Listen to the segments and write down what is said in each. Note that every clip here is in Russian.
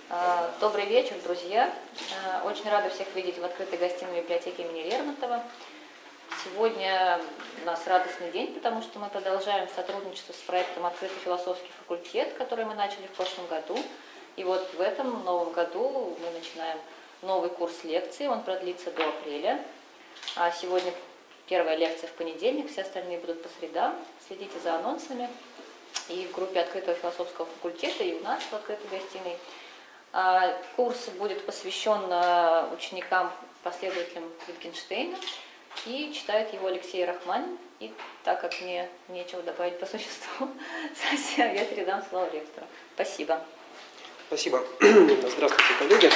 Добрый вечер, друзья. Очень рада всех видеть в открытой гостиной библиотеки имени Лермонтова. Сегодня у нас радостный день, потому что мы продолжаем сотрудничество с проектом «Открытый философский факультет», который мы начали в прошлом году. И вот в этом новом году мы начинаем новый курс лекций, он продлится до апреля. А сегодня первая лекция в понедельник, все остальные будут по средам. Следите за анонсами. И в группе Открытого философского факультета, и у нас в открытой гостиной. Курс будет посвящен ученикам, последователям Wittgensteina, и читает его Алексей Рахманин. И так как мне нечего добавить по существу, я передам слово ректору. Спасибо. Спасибо. Здравствуйте, коллеги.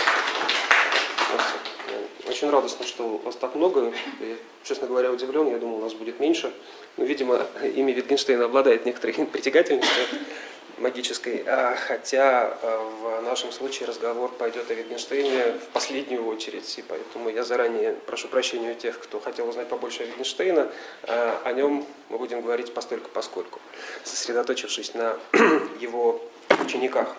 Очень радостно, что вас так много. Я, честно говоря, удивлен. Я думал, у нас будет меньше. Но, видимо, имя Wittgensteina обладает некоторой притягательностью магической. Хотя в нашем случае разговор пойдет о Wittgensteine в последнюю очередь. И поэтому я заранее прошу прощения у тех, кто хотел узнать побольше о Wittgensteina. О нем мы будем говорить постольку-поскольку, сосредоточившись на его учениках.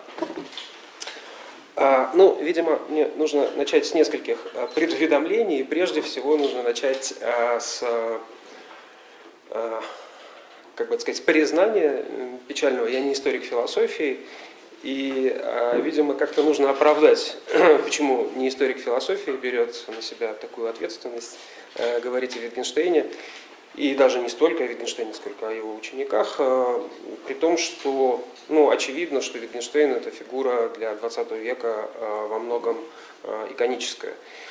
Видимо, мне нужно начать с нескольких предуведомлений. Прежде всего, нужно начать с, с признания печального. Я не историк философии, и, видимо, как-то нужно оправдать, почему не историк философии берет на себя такую ответственность говорить о Wittgensteine. И даже не столько о Wittgensteine, сколько о его учениках, при том, что очевидно, что Wittgenstein – это фигура для XX века во многом иконическая.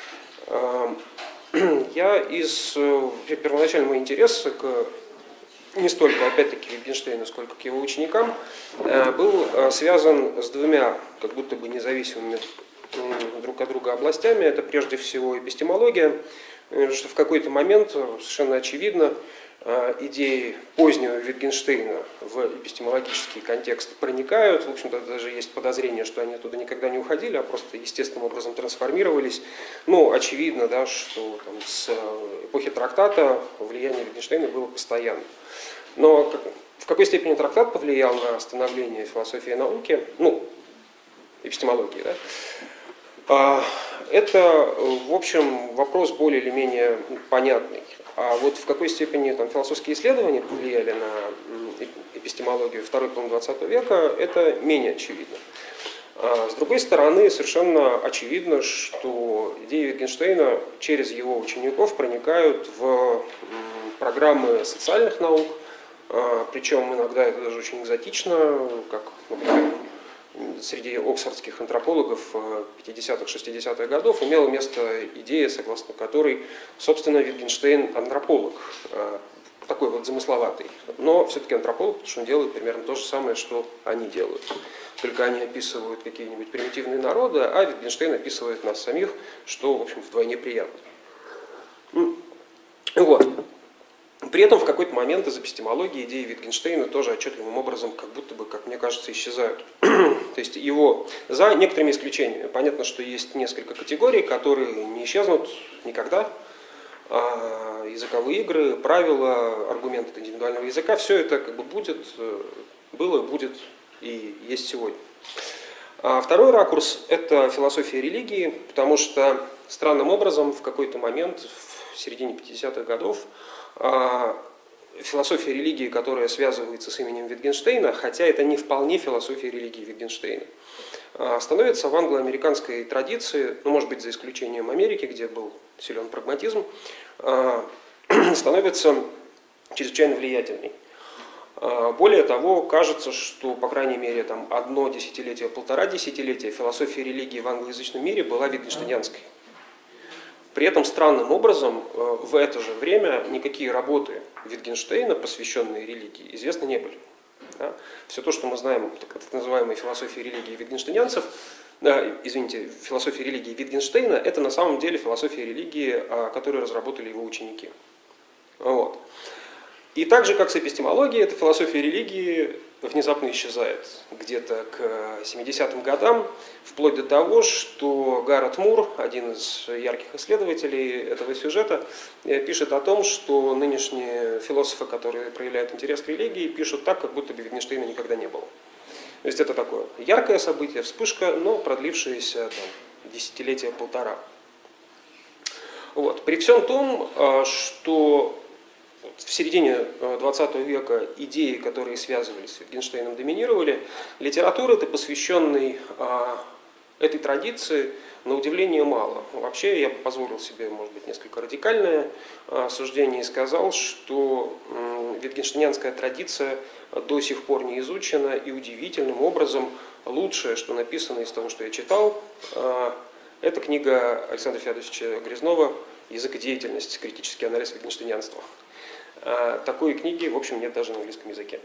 Первоначальный мой интерес не столько, опять-таки, Wittgensteinu, сколько к его ученикам, был связан с двумя, как будто бы независимыми друг от друга областями. Это прежде всего эпистемология, что в какой-то момент совершенно очевидно идеи позднего Wittgensteina в эпистемологический контекст проникают. В общем-то, даже есть подозрение, что они оттуда никогда не уходили, а просто естественным образом трансформировались. Очевидно, да, что с эпохи трактата влияние Wittgensteina было постоянным. Но в какой степени трактат повлиял на становление философии и науки, эпистемологии, да? Это, в общем, вопрос более или менее понятный. А вот в какой степени философские исследования повлияли на эпистемологию второй половины XX века, это менее очевидно. С другой стороны, совершенно очевидно, что идеи Wittgensteina через его учеников проникают в программы социальных наук, причем иногда это даже очень экзотично, как, например, среди оксфордских антропологов 50-х, 60-х годов имела место идея, согласно которой, собственно, Wittgenstein антрополог, такой вот замысловатый, но все-таки антрополог, потому что он делает примерно то же самое, что они делают. Только они описывают какие-нибудь примитивные народы, а Wittgenstein описывает нас самих, что, в общем, вдвойне приятно. Вот. При этом в какой-то момент из эпистемологии идеи Wittgensteina тоже отчетливым образом, как будто бы, как мне кажется, исчезают. То есть его, за некоторыми исключениями. Понятно, что есть несколько категорий, которые не исчезнут никогда. Языковые игры, правила, аргументы индивидуального языка, все это как бы было, будет и есть сегодня. Второй ракурс – это философия религии, потому что странным образом в какой-то момент, в середине 50-х годов, философия религии, которая связывается с именем Wittgensteina, хотя это не вполне философия религии Wittgensteina, становится в англо-американской традиции, может быть, за исключением Америки, где был силен прагматизм, становится чрезвычайно влиятельной. Более того, кажется, что, по крайней мере, одно десятилетие, полтора десятилетия философия религии в англоязычном мире была wittgensteiniанской. При этом странным образом в это же время никакие работы Wittgensteina, посвященные религии, известны не были. Да? Все то, что мы знаем о так называемой философии религии wittgensteiniанцев, философии религии Wittgensteina, это на самом деле философия религии, которую разработали его ученики. Вот. И так же, как с эпистемологией, эта философия религии внезапно исчезает где-то к 70-м годам, вплоть до того, что Гаррет Мур, один из ярких исследователей этого сюжета, пишет о том, что нынешние философы, которые проявляют интерес к религии, пишут так, как будто бы Wittgensteina никогда не было. То есть это такое яркое событие, вспышка, но продлившееся десятилетия полтора. Вот. При всем том, что в середине 20 века идеи, которые связывались с Wittgensteinом, доминировали, литературы-то, посвященной этой традиции, на удивление мало. Вообще я позволил себе, может быть, несколько радикальное суждение и сказал, что витгенштейнянская традиция до сих пор не изучена, и удивительным образом лучшее, что написано из того, что я читал, это книга Александра Феодосовича Грязнова «Языкодеятельность. Критический анализ витгенштейнянства». Такой книги, в общем, нет даже на английском языке.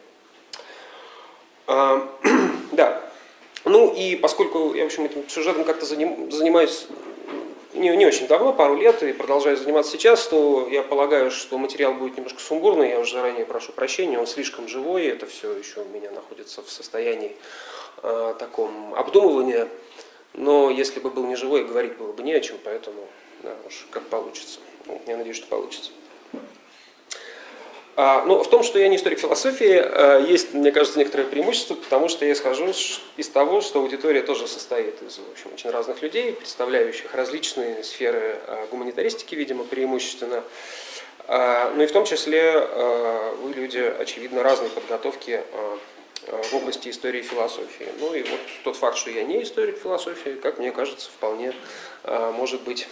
Да. Ну и поскольку я, в общем, этим сюжетом как-то занимаюсь не очень давно, пару лет, и продолжаю заниматься сейчас, то я полагаю, что материал будет немножко сумбурный, я уже заранее прошу прощения, он слишком живой, это все еще у меня находится в состоянии таком обдумывания, но если бы был не живой, говорить было бы не о чем, поэтому да, уж как получится. Я надеюсь, что получится. Но в том, что я не историк философии, есть, мне кажется, некоторое преимущество, потому что я исхожу из того, что аудитория тоже состоит из, в общем, очень разных людей, представляющих различные сферы гуманитаристики, видимо, преимущественно. Ну и в том числе вы люди, очевидно, разной подготовки в области истории и философии. Ну и вот тот факт, что я не историк философии, как мне кажется, вполне может быть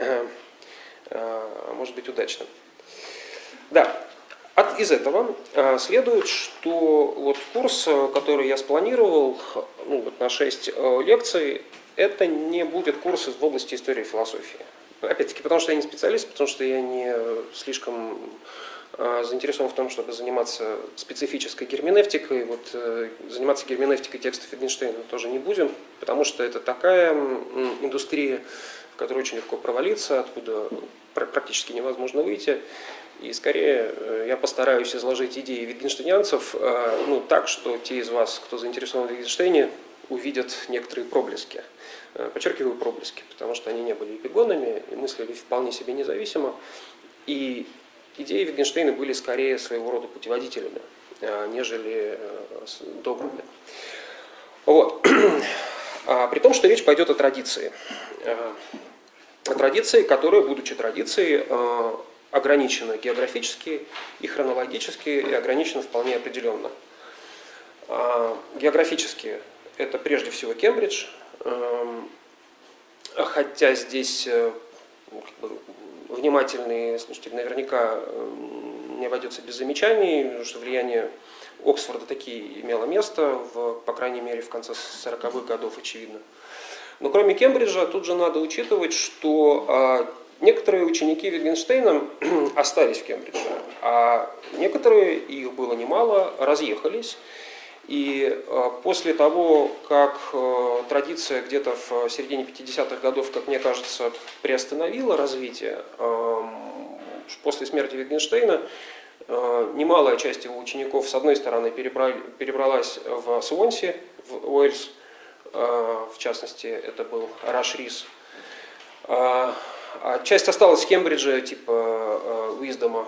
удачным. Да. Из этого следует, что вот курс, который я спланировал на 6 лекций, это не будет курс в области истории и философии. Опять-таки, потому что я не специалист, потому что я не слишком заинтересован в том, чтобы заниматься специфической герменевтикой. Вот, заниматься герменевтикой текстов Wittgensteina тоже не будем, потому что это такая индустрия, в которой очень легко провалиться, откуда практически невозможно выйти. И скорее я постараюсь изложить идеи витгенштейнянцев так, что те из вас, кто заинтересован в Wittgensteiне, увидят некоторые проблески. Подчеркиваю проблески, потому что они не были эпигонами и мыслили вполне себе независимо. И идеи Wittgensteina были скорее своего рода путеводителями, нежели догмами. Вот. При том, что речь пойдет о традиции. О традиции, которая, будучи традицией, ограничена географически и хронологически, и ограничена вполне определенно. Географически это прежде всего Кембридж, хотя здесь внимательный слушатель наверняка не обойдется без замечаний, потому что влияние Оксфорда таки имело место, по крайней мере, в конце 40-х годов, очевидно. Но кроме Кембриджа, тут же надо учитывать, что некоторые ученики Wittgensteina остались в Кембридже, а некоторые, их было немало, разъехались. И после того, как традиция где-то в середине 50-х годов, как мне кажется, приостановила развитие, после смерти Wittgensteina немалая часть его учеников, с одной стороны, перебралась в Суонси, в Уэльс, в частности, это был Раш Рис. Часть осталась в Кембридже, типа Уиздома.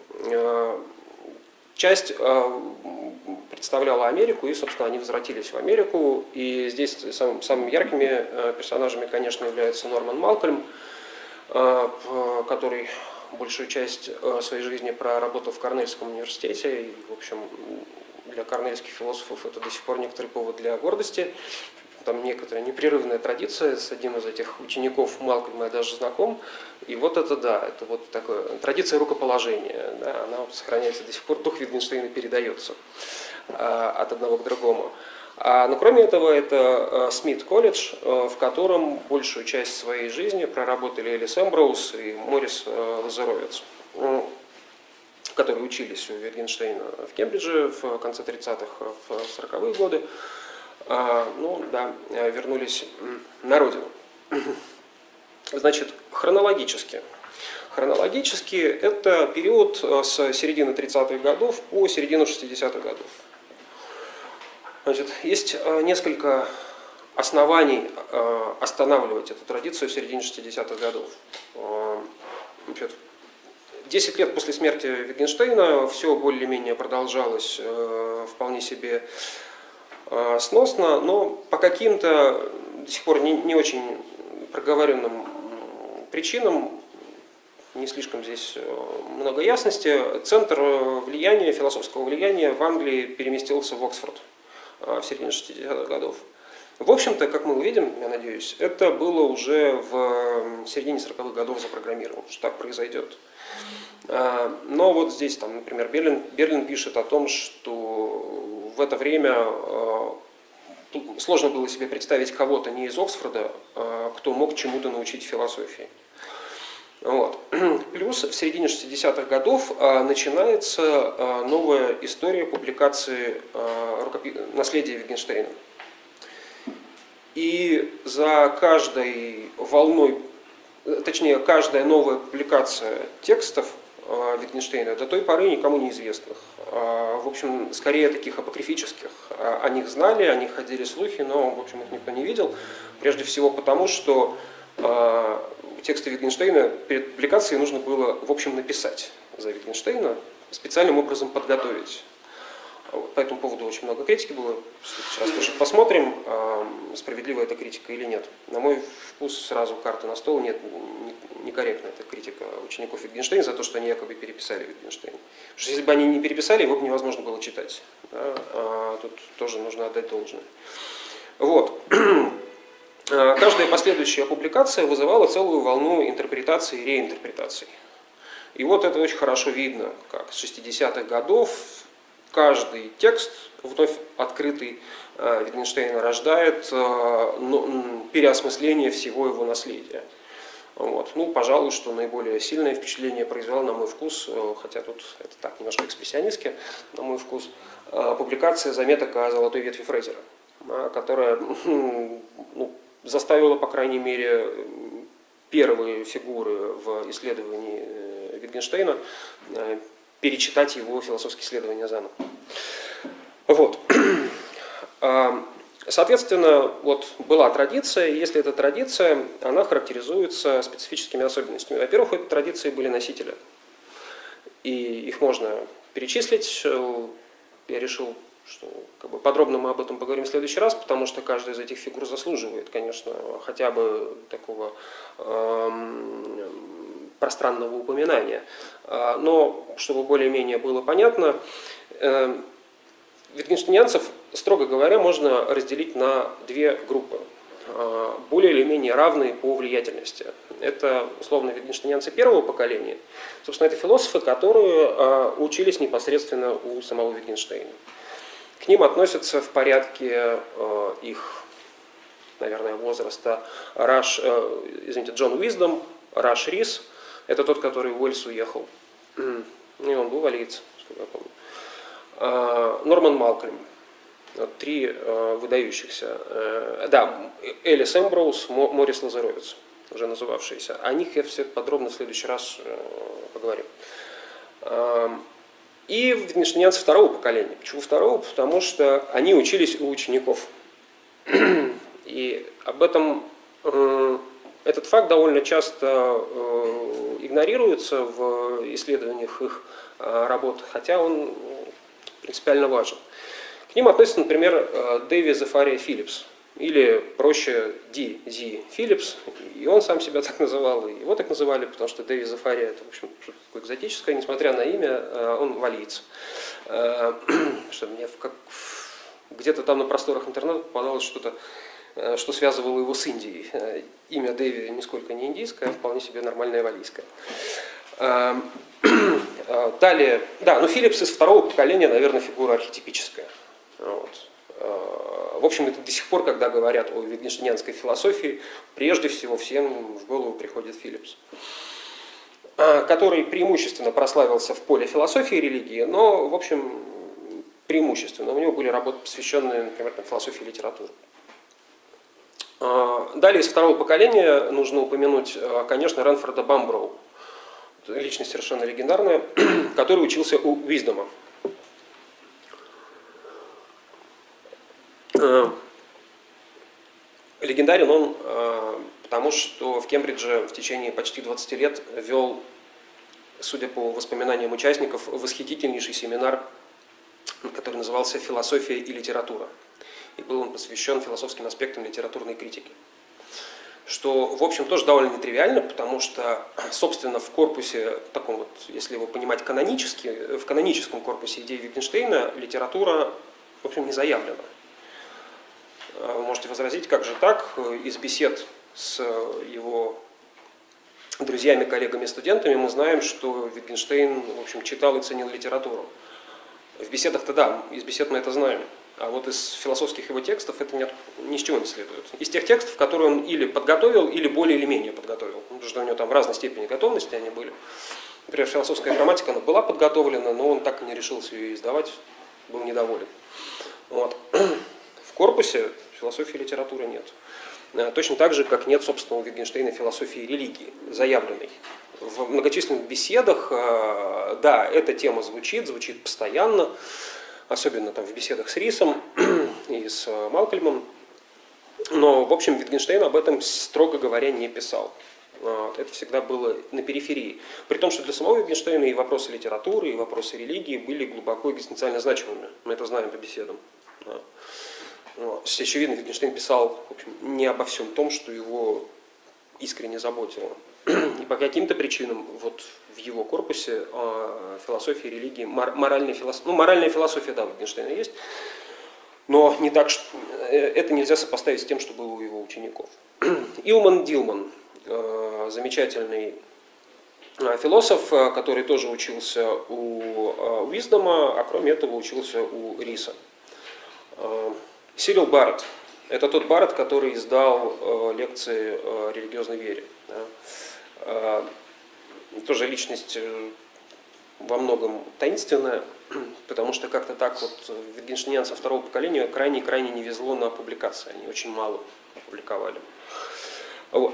Часть представляла Америку, и, собственно, они возвратились в Америку. И здесь самыми яркими персонажами, конечно, является Норман Малкольм, который большую часть своей жизни проработал в Корнельском университете. И, в общем, для корнельских философов это до сих пор некоторый повод для гордости. Там некоторая непрерывная традиция, с одним из этих учеников Малкольма я даже знаком. И вот это да, это вот такая традиция рукоположения, да, она сохраняется до сих пор, дух Wittgensteina передается от одного к другому. Но кроме этого, это Смит колледж, в котором большую часть своей жизни проработали Элис Эмброуз и Морис Лазаровец, которые учились у Wittgensteina в Кембридже в конце 30-х, в 40-е годы. Вернулись на родину. Значит, хронологически. Хронологически это период с середины 30-х годов по середину 60-х годов. Значит, есть несколько оснований останавливать эту традицию в середине 60-х годов. Значит, 10 лет после смерти Wittgensteina все более-менее продолжалось вполне себе сносно, но по каким-то до сих пор не очень проговоренным причинам, не слишком здесь много ясности, центр влияния, философского влияния в Англии переместился в Оксфорд в середине 60-х годов. В общем-то, как мы увидим, я надеюсь, это было уже в середине 40-х годов запрограммировано, что так произойдет. Но вот здесь, там, например, Берлин пишет о том, что в это время сложно было себе представить кого-то не из Оксфорда, кто мог чему-то научить философии. Вот. Плюс в середине 60-х годов начинается новая история публикации наследия Витгенштейна. И за каждой волной, точнее, каждая новая публикация текстов Витгенштейна до той поры никому неизвестных. В общем, скорее таких апокрифических. О них знали, о них ходили слухи, но, в общем, их никто не видел. Прежде всего потому, что тексты Витгенштейна перед публикацией нужно было, в общем, написать за Витгенштейна, специальным образом подготовить. По этому поводу очень много критики было. Сейчас тоже посмотрим, справедлива эта критика или нет. На мой вкус сразу карта на стол. Нет, некорректна эта критика учеников Витгенштейна за то, что они якобы переписали Витгенштейна. Потому что если бы они не переписали, его бы невозможно было читать. Да? Тут тоже нужно отдать должное. Вот. Каждая последующая публикация вызывала целую волну интерпретаций и реинтерпретаций. И вот это очень хорошо видно, как с 60-х годов каждый текст, вновь открытый Витгенштейна, рождает переосмысление всего его наследия. Вот. Ну, пожалуй, что наиболее сильное впечатление произвела, на мой вкус, хотя тут это так немножко экспрессионистски, на мой вкус, публикация заметок о золотой ветви Фрезера, которая заставила, по крайней мере, первые фигуры в исследовании Витгенштейна перечитать его философские исследования заново. Вот. Соответственно, вот была традиция, и если эта традиция, она характеризуется специфическими особенностями. Во-первых, у этой традиции были носители, и их можно перечислить. Я решил, что подробно мы об этом поговорим в следующий раз, потому что каждая из этих фигур заслуживает, конечно, хотя бы такого пространного упоминания. Но, чтобы более-менее было понятно, витгенштейнянцев, строго говоря, можно разделить на две группы, более или менее равные по влиятельности. Это, условно, витгенштейнянцы первого поколения. Собственно, это философы, которые учились непосредственно у самого Витгенштейна. К ним относятся в порядке их, наверное, возраста Джон Уиздом, Раш Рис. Это тот, который в Уэльс уехал. И он был валиец, сколько я помню. Норман Малкольм. Три выдающихся. Да, Элис Эмброуз, Морис Лазаровец, уже называвшиеся. О них я все подробно в следующий раз поговорю. И витгенштейнянцы второго поколения. Почему второго? Потому что они учились у учеников. И об этом этот факт довольно часто игнорируется в исследованиях их работ, хотя он принципиально важен. К ним относится, например, Дэви Зефария Филлипс, или проще Ди Филлипс, и он сам себя так называл, и его так называли, потому что Дэви Зефария это, в общем, что-то такое экзотическое, несмотря на имя, он валиец. Что мне где-то там на просторах интернета попадалось что-то, что связывало его с Индией. Имя Дэви нисколько не индийское, а вполне себе нормальное валийское. Далее, да, но Филлипс из второго поколения, наверное, фигура архетипическая. Вот. В общем, это до сих пор, когда говорят о витгенштейнянской философии, прежде всего всем в голову приходит Филлипс, который преимущественно прославился в поле философии и религии, но, в общем, преимущественно. У него были работы, посвященные, например, философии и литературе. Далее, из второго поколения нужно упомянуть, конечно, Ренфорда Бамброу, личность совершенно легендарная, который учился у Уиздома. Легендарен он, потому что в Кембридже в течение почти 20 лет вел, судя по воспоминаниям участников, восхитительнейший семинар, который назывался «Философия и литература». и был он посвящен философским аспектам литературной критики. Что, в общем, тоже довольно нетривиально, потому что, собственно, в корпусе, таком вот, если его понимать канонически, в каноническом корпусе идей Wittgensteina литература, в общем, не заявлена. Вы можете возразить, как же так? Из бесед с его друзьями, коллегами, студентами мы знаем, что Wittgenstein, в общем, читал и ценил литературу. В беседах-то да, из бесед мы это знаем. А вот из философских его текстов это ни с чего не следует. Из тех текстов, которые он или подготовил, или более или менее подготовил. Потому что у него там в разной степени готовности они были. Например, философская грамматика, она была подготовлена, но он так и не решился ее издавать, был недоволен. Вот. В корпусе философии и литературы нет. Точно так же, как нет, собственно, у Wittgensteina философии и религии, заявленной. В многочисленных беседах, да, эта тема звучит постоянно, особенно там в беседах с Рисом и с Малкольмом. Но, в общем, Wittgenstein об этом, строго говоря, не писал. Это всегда было на периферии. При том, что для самого Wittgensteina и вопросы литературы, и вопросы религии были глубоко экзистенциально значимыми. Мы это знаем по беседам. Очевидно, Wittgenstein писал, в общем, не обо всем том, что его искренне заботило. И по каким-то причинам вот в его корпусе философия, религии, моральная философия, да, у Wittgensteina есть, но не так, что это нельзя сопоставить с тем, что было у его учеников. Илман Дилман, замечательный философ, который тоже учился у Уиздома, а кроме этого учился у Риса. Сирил Барретт. Это тот Барретт, который издал лекции о религиозной вере. Да. Тоже личность во многом таинственная, потому что как-то так вот витгенштейнянцам второго поколения крайне не везло на публикации. Они очень мало опубликовали. Вот.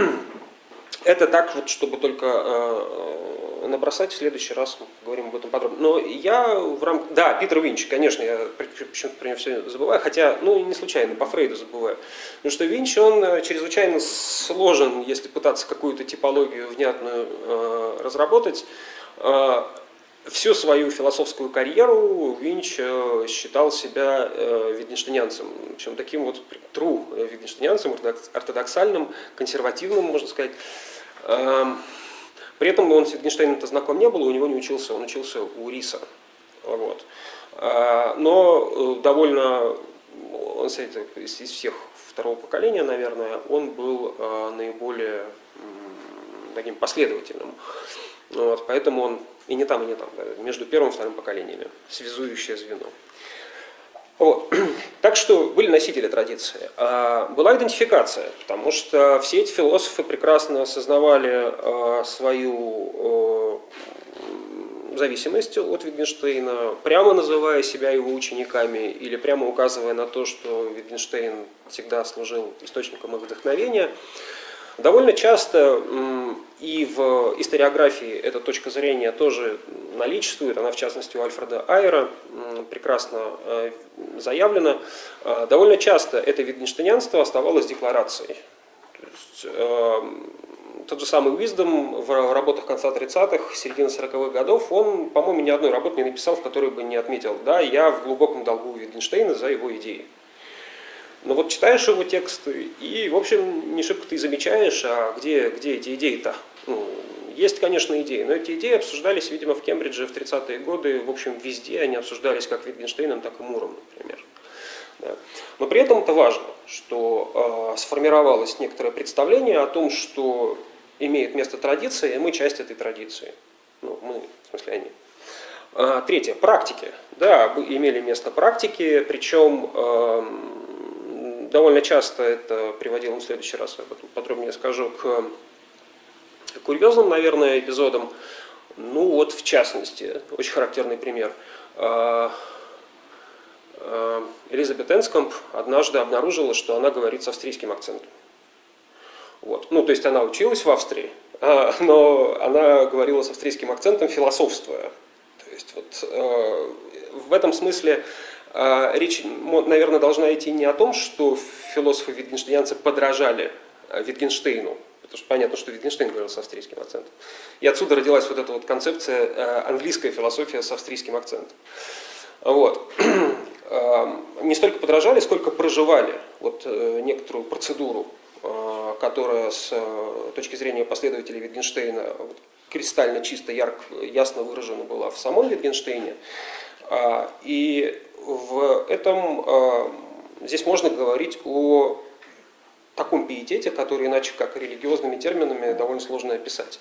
Это так вот, чтобы только набросать, в следующий раз мы поговорим об этом подробно. Но я в рамках... Да, Питер Винч, конечно, я почему-то про него все забываю, хотя, не случайно, по Фрейду забываю. Потому что Винч, он чрезвычайно сложен, если пытаться какую-то типологию внятную разработать. Всю свою философскую карьеру Винч считал себя витгенштейнянцем, причем таким вот true витгенштейнянцем, ортодоксальным, консервативным, можно сказать. При этом он с Wittgenstein'ом-то знаком не был, у него не учился, он учился у Риса. Вот. Но довольно, он из всех второго поколения, наверное, он был наиболее таким последовательным. Вот. Поэтому он и не там, между первым и вторым поколениями, связующее звено. Вот. Так что были носители традиции. Была идентификация, потому что все эти философы прекрасно осознавали свою зависимость от Wittgensteina, прямо называя себя его учениками или прямо указывая на то, что Wittgenstein всегда служил источником их вдохновения. Довольно часто и в историографии эта точка зрения тоже наличествует, она в частности у Альфреда Айера прекрасно заявлена. Довольно часто это витгенштейнянство оставалось декларацией. То есть, тот же самый Уиздом в работах конца 30-х, середины 40-х годов, он, по-моему, ни одной работы не написал, в которой бы не отметил: да, я в глубоком долгу у Wittgensteina за его идеи. Но вот читаешь его тексты и, в общем, не шибко ты замечаешь, а где эти идеи-то? Есть, конечно, идеи, но эти идеи обсуждались, видимо, в Кембридже в 30-е годы, в общем, везде они обсуждались как Wittgensteiном, так и Муром, например. Да. Но при этом это важно, что сформировалось некоторое представление о том, что имеет место традиция, и мы часть этой традиции. Мы, в смысле, они. Третье. Практики. Да, имели место практики, причем довольно часто это приводило, в следующий раз об этом подробнее скажу, к курьезным, наверное, эпизодам. Вот в частности, очень характерный пример. Элизабет Энскомб однажды обнаружила, что она говорит с австрийским акцентом. Вот. То есть она училась в Австрии, но она говорила с австрийским акцентом, философствуя. То есть вот, в этом смысле речь, наверное, должна идти не о том, что философы-витгенштейнянцы подражали Wittgensteinu, потому что понятно, что Wittgenstein говорил с австрийским акцентом. И отсюда родилась вот эта вот концепция английская философия с австрийским акцентом. Вот. не столько подражали, сколько проживали вот некоторую процедуру, которая с точки зрения последователей Wittgensteina кристально чисто, ясно выражена была в самом Wittgensteine. И в этом здесь можно говорить о таком пиетете, который иначе как религиозными терминами довольно сложно описать.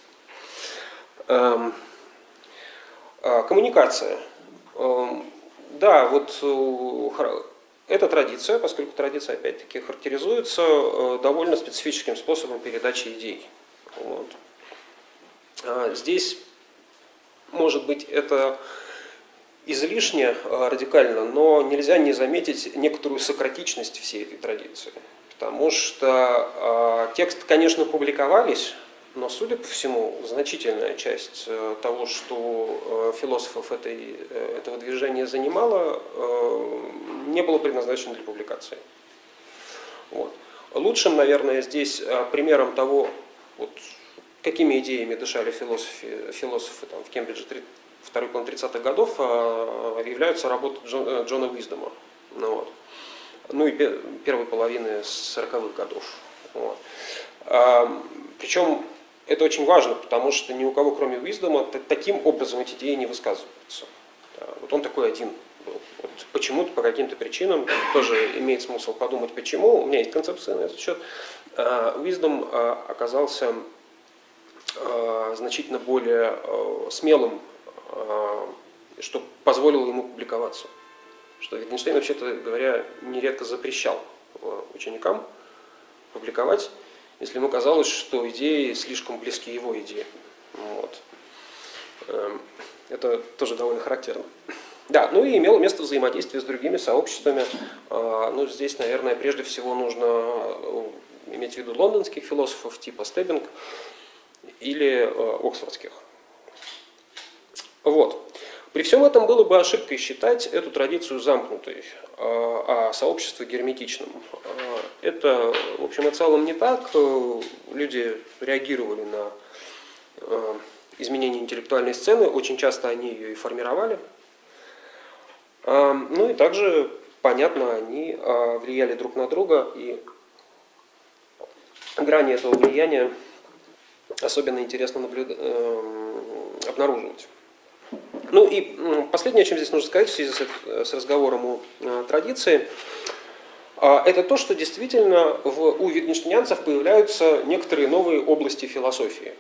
Коммуникация. Да, вот эта традиция, поскольку традиция опять-таки характеризуется довольно специфическим способом передачи идей. Вот. Здесь, может быть, это излишне радикально, но нельзя не заметить некоторую сократичность всей этой традиции. Потому что тексты, конечно, публиковались, но, судя по всему, значительная часть того, что философов этого движения занимало, не было предназначено для публикации. Вот. Лучшим, наверное, здесь примером того, вот, какими идеями дышали философы там, в Кембридже второй половины 30-х годов, являются работы Джона Уиздома. Ну и первой половины 40-х годов. Вот. Причем это очень важно, потому что ни у кого, кроме Уиздома, таким образом эти идеи не высказываются. Вот он такой один был. Вот почему-то, по каким-то причинам, тоже имеет смысл подумать, почему. У меня есть концепция на этот счет. Уиздом оказался значительно более смелым, что позволило ему публиковаться. Что Wittgenstein, вообще-то говоря, нередко запрещал ученикам публиковать, если ему казалось, что идеи слишком близки его идее. Вот. Это тоже довольно характерно. Да, ну и имело место взаимодействие с другими сообществами. Ну, здесь, наверное, прежде всего нужно иметь в виду лондонских философов типа Стеббинг или оксфордских. Вот. При всем этом было бы ошибкой считать эту традицию замкнутой, а сообщество герметичным. Это, в общем и целом, не так. Люди реагировали на изменения интеллектуальной сцены, очень часто они ее и формировали. Ну и также, понятно, они влияли друг на друга, и грани этого влияния особенно интересно обнаруживать. Ну и последнее, о чем здесь нужно сказать в связи с разговором о традиции, это то, что действительно у витгенштейнянцев появляются некоторые новые области философии.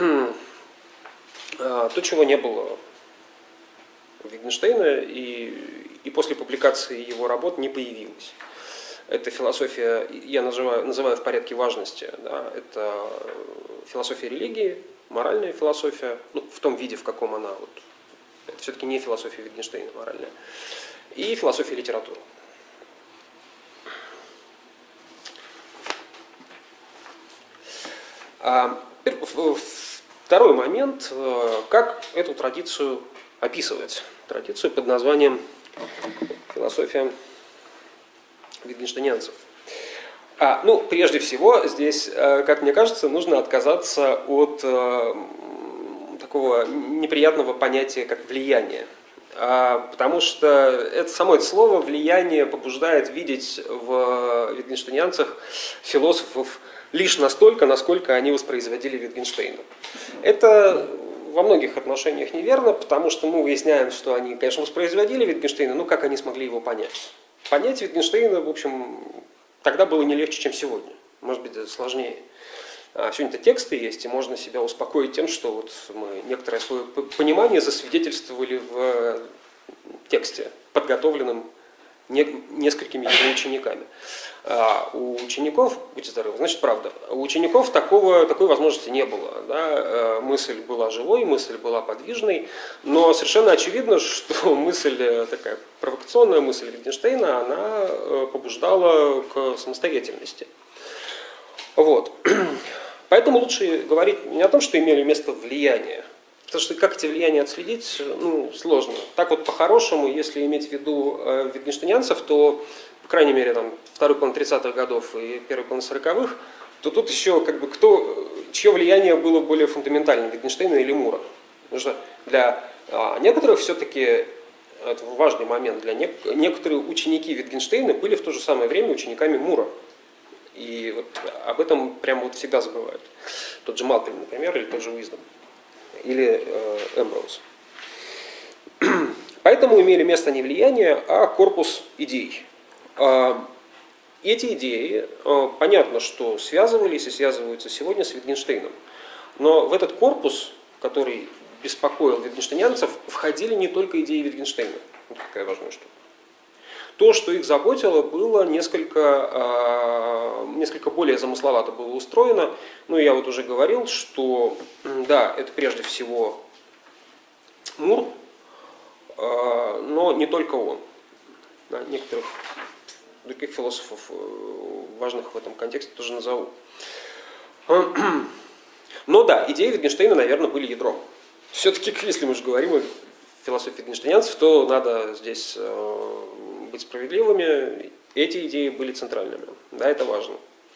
То, чего не было у Wittgensteina и после публикации его работ не появилось. Это философия, я называю в порядке важности, да, это философия религии, моральная философия, ну, в том виде, в каком она, вот, это все-таки не философия Wittgensteina моральная, и философия литературы. Второй момент, как эту традицию описывать. Традицию под названием философия витгенштейнянцев. Ну, прежде всего, здесь, как мне кажется, нужно отказаться от такого неприятного понятия, как влияние. Потому что само это слово «влияние» побуждает видеть в витгенштейнянцах философов лишь настолько, насколько они воспроизводили Wittgensteina. Это во многих отношениях неверно, потому что мы выясняем, что они, конечно, воспроизводили Wittgensteina, но как они смогли его понять? Понять Wittgensteina, в общем, тогда было не легче, чем сегодня. Может быть, даже сложнее. Сегодня-то тексты есть, и можно себя успокоить тем, что вот мы некоторое свое понимание засвидетельствовали в тексте, подготовленном несколькими его учениками. У учеников, будьте здоровы, значит правда, у учеников такой возможности не было. Да? Мысль была живой, мысль была подвижной, но совершенно очевидно, что мысль такая провокационная, мысль Wittgensteina, она побуждала к самостоятельности. Вот. Поэтому лучше говорить не о том, что имели место влияния. Потому что как эти влияния отследить, сложно. Так вот, по-хорошему, если иметь в виду витгенштейнянцев, то, по крайней мере, там, второй половины 30-х годов и первой половины 40-х, то тут еще чье влияние было более фундаментальным, Wittgensteina или Мура. Потому что для некоторых все-таки это важный момент, некоторые ученики Wittgensteina были в то же самое время учениками Мура. И вот об этом прямо вот всегда забывают. Тот же Малкольм, например, или тот же Уиздом, или Эмброуз. Поэтому имели место не влияние, а корпус идей. Эти идеи, понятно, что связывались и связываются сегодня с Wittgensteinом. Но в этот корпус, который беспокоил витгенштейнянцев, входили не только идеи Wittgensteina. Вот какая важная штука. То, что их заботило, было несколько более замысловато было устроено. Ну, я вот уже говорил, что, да, это прежде всего Мур, но не только он. Да, некоторых других философов, важных в этом контексте, тоже назову. Но да, идеи Wittgensteina, наверное, были ядром. Все-таки, если мы же говорим о философии wittgensteinянцев, то надо здесь быть справедливыми. Эти идеи были центральными. Да, это важно.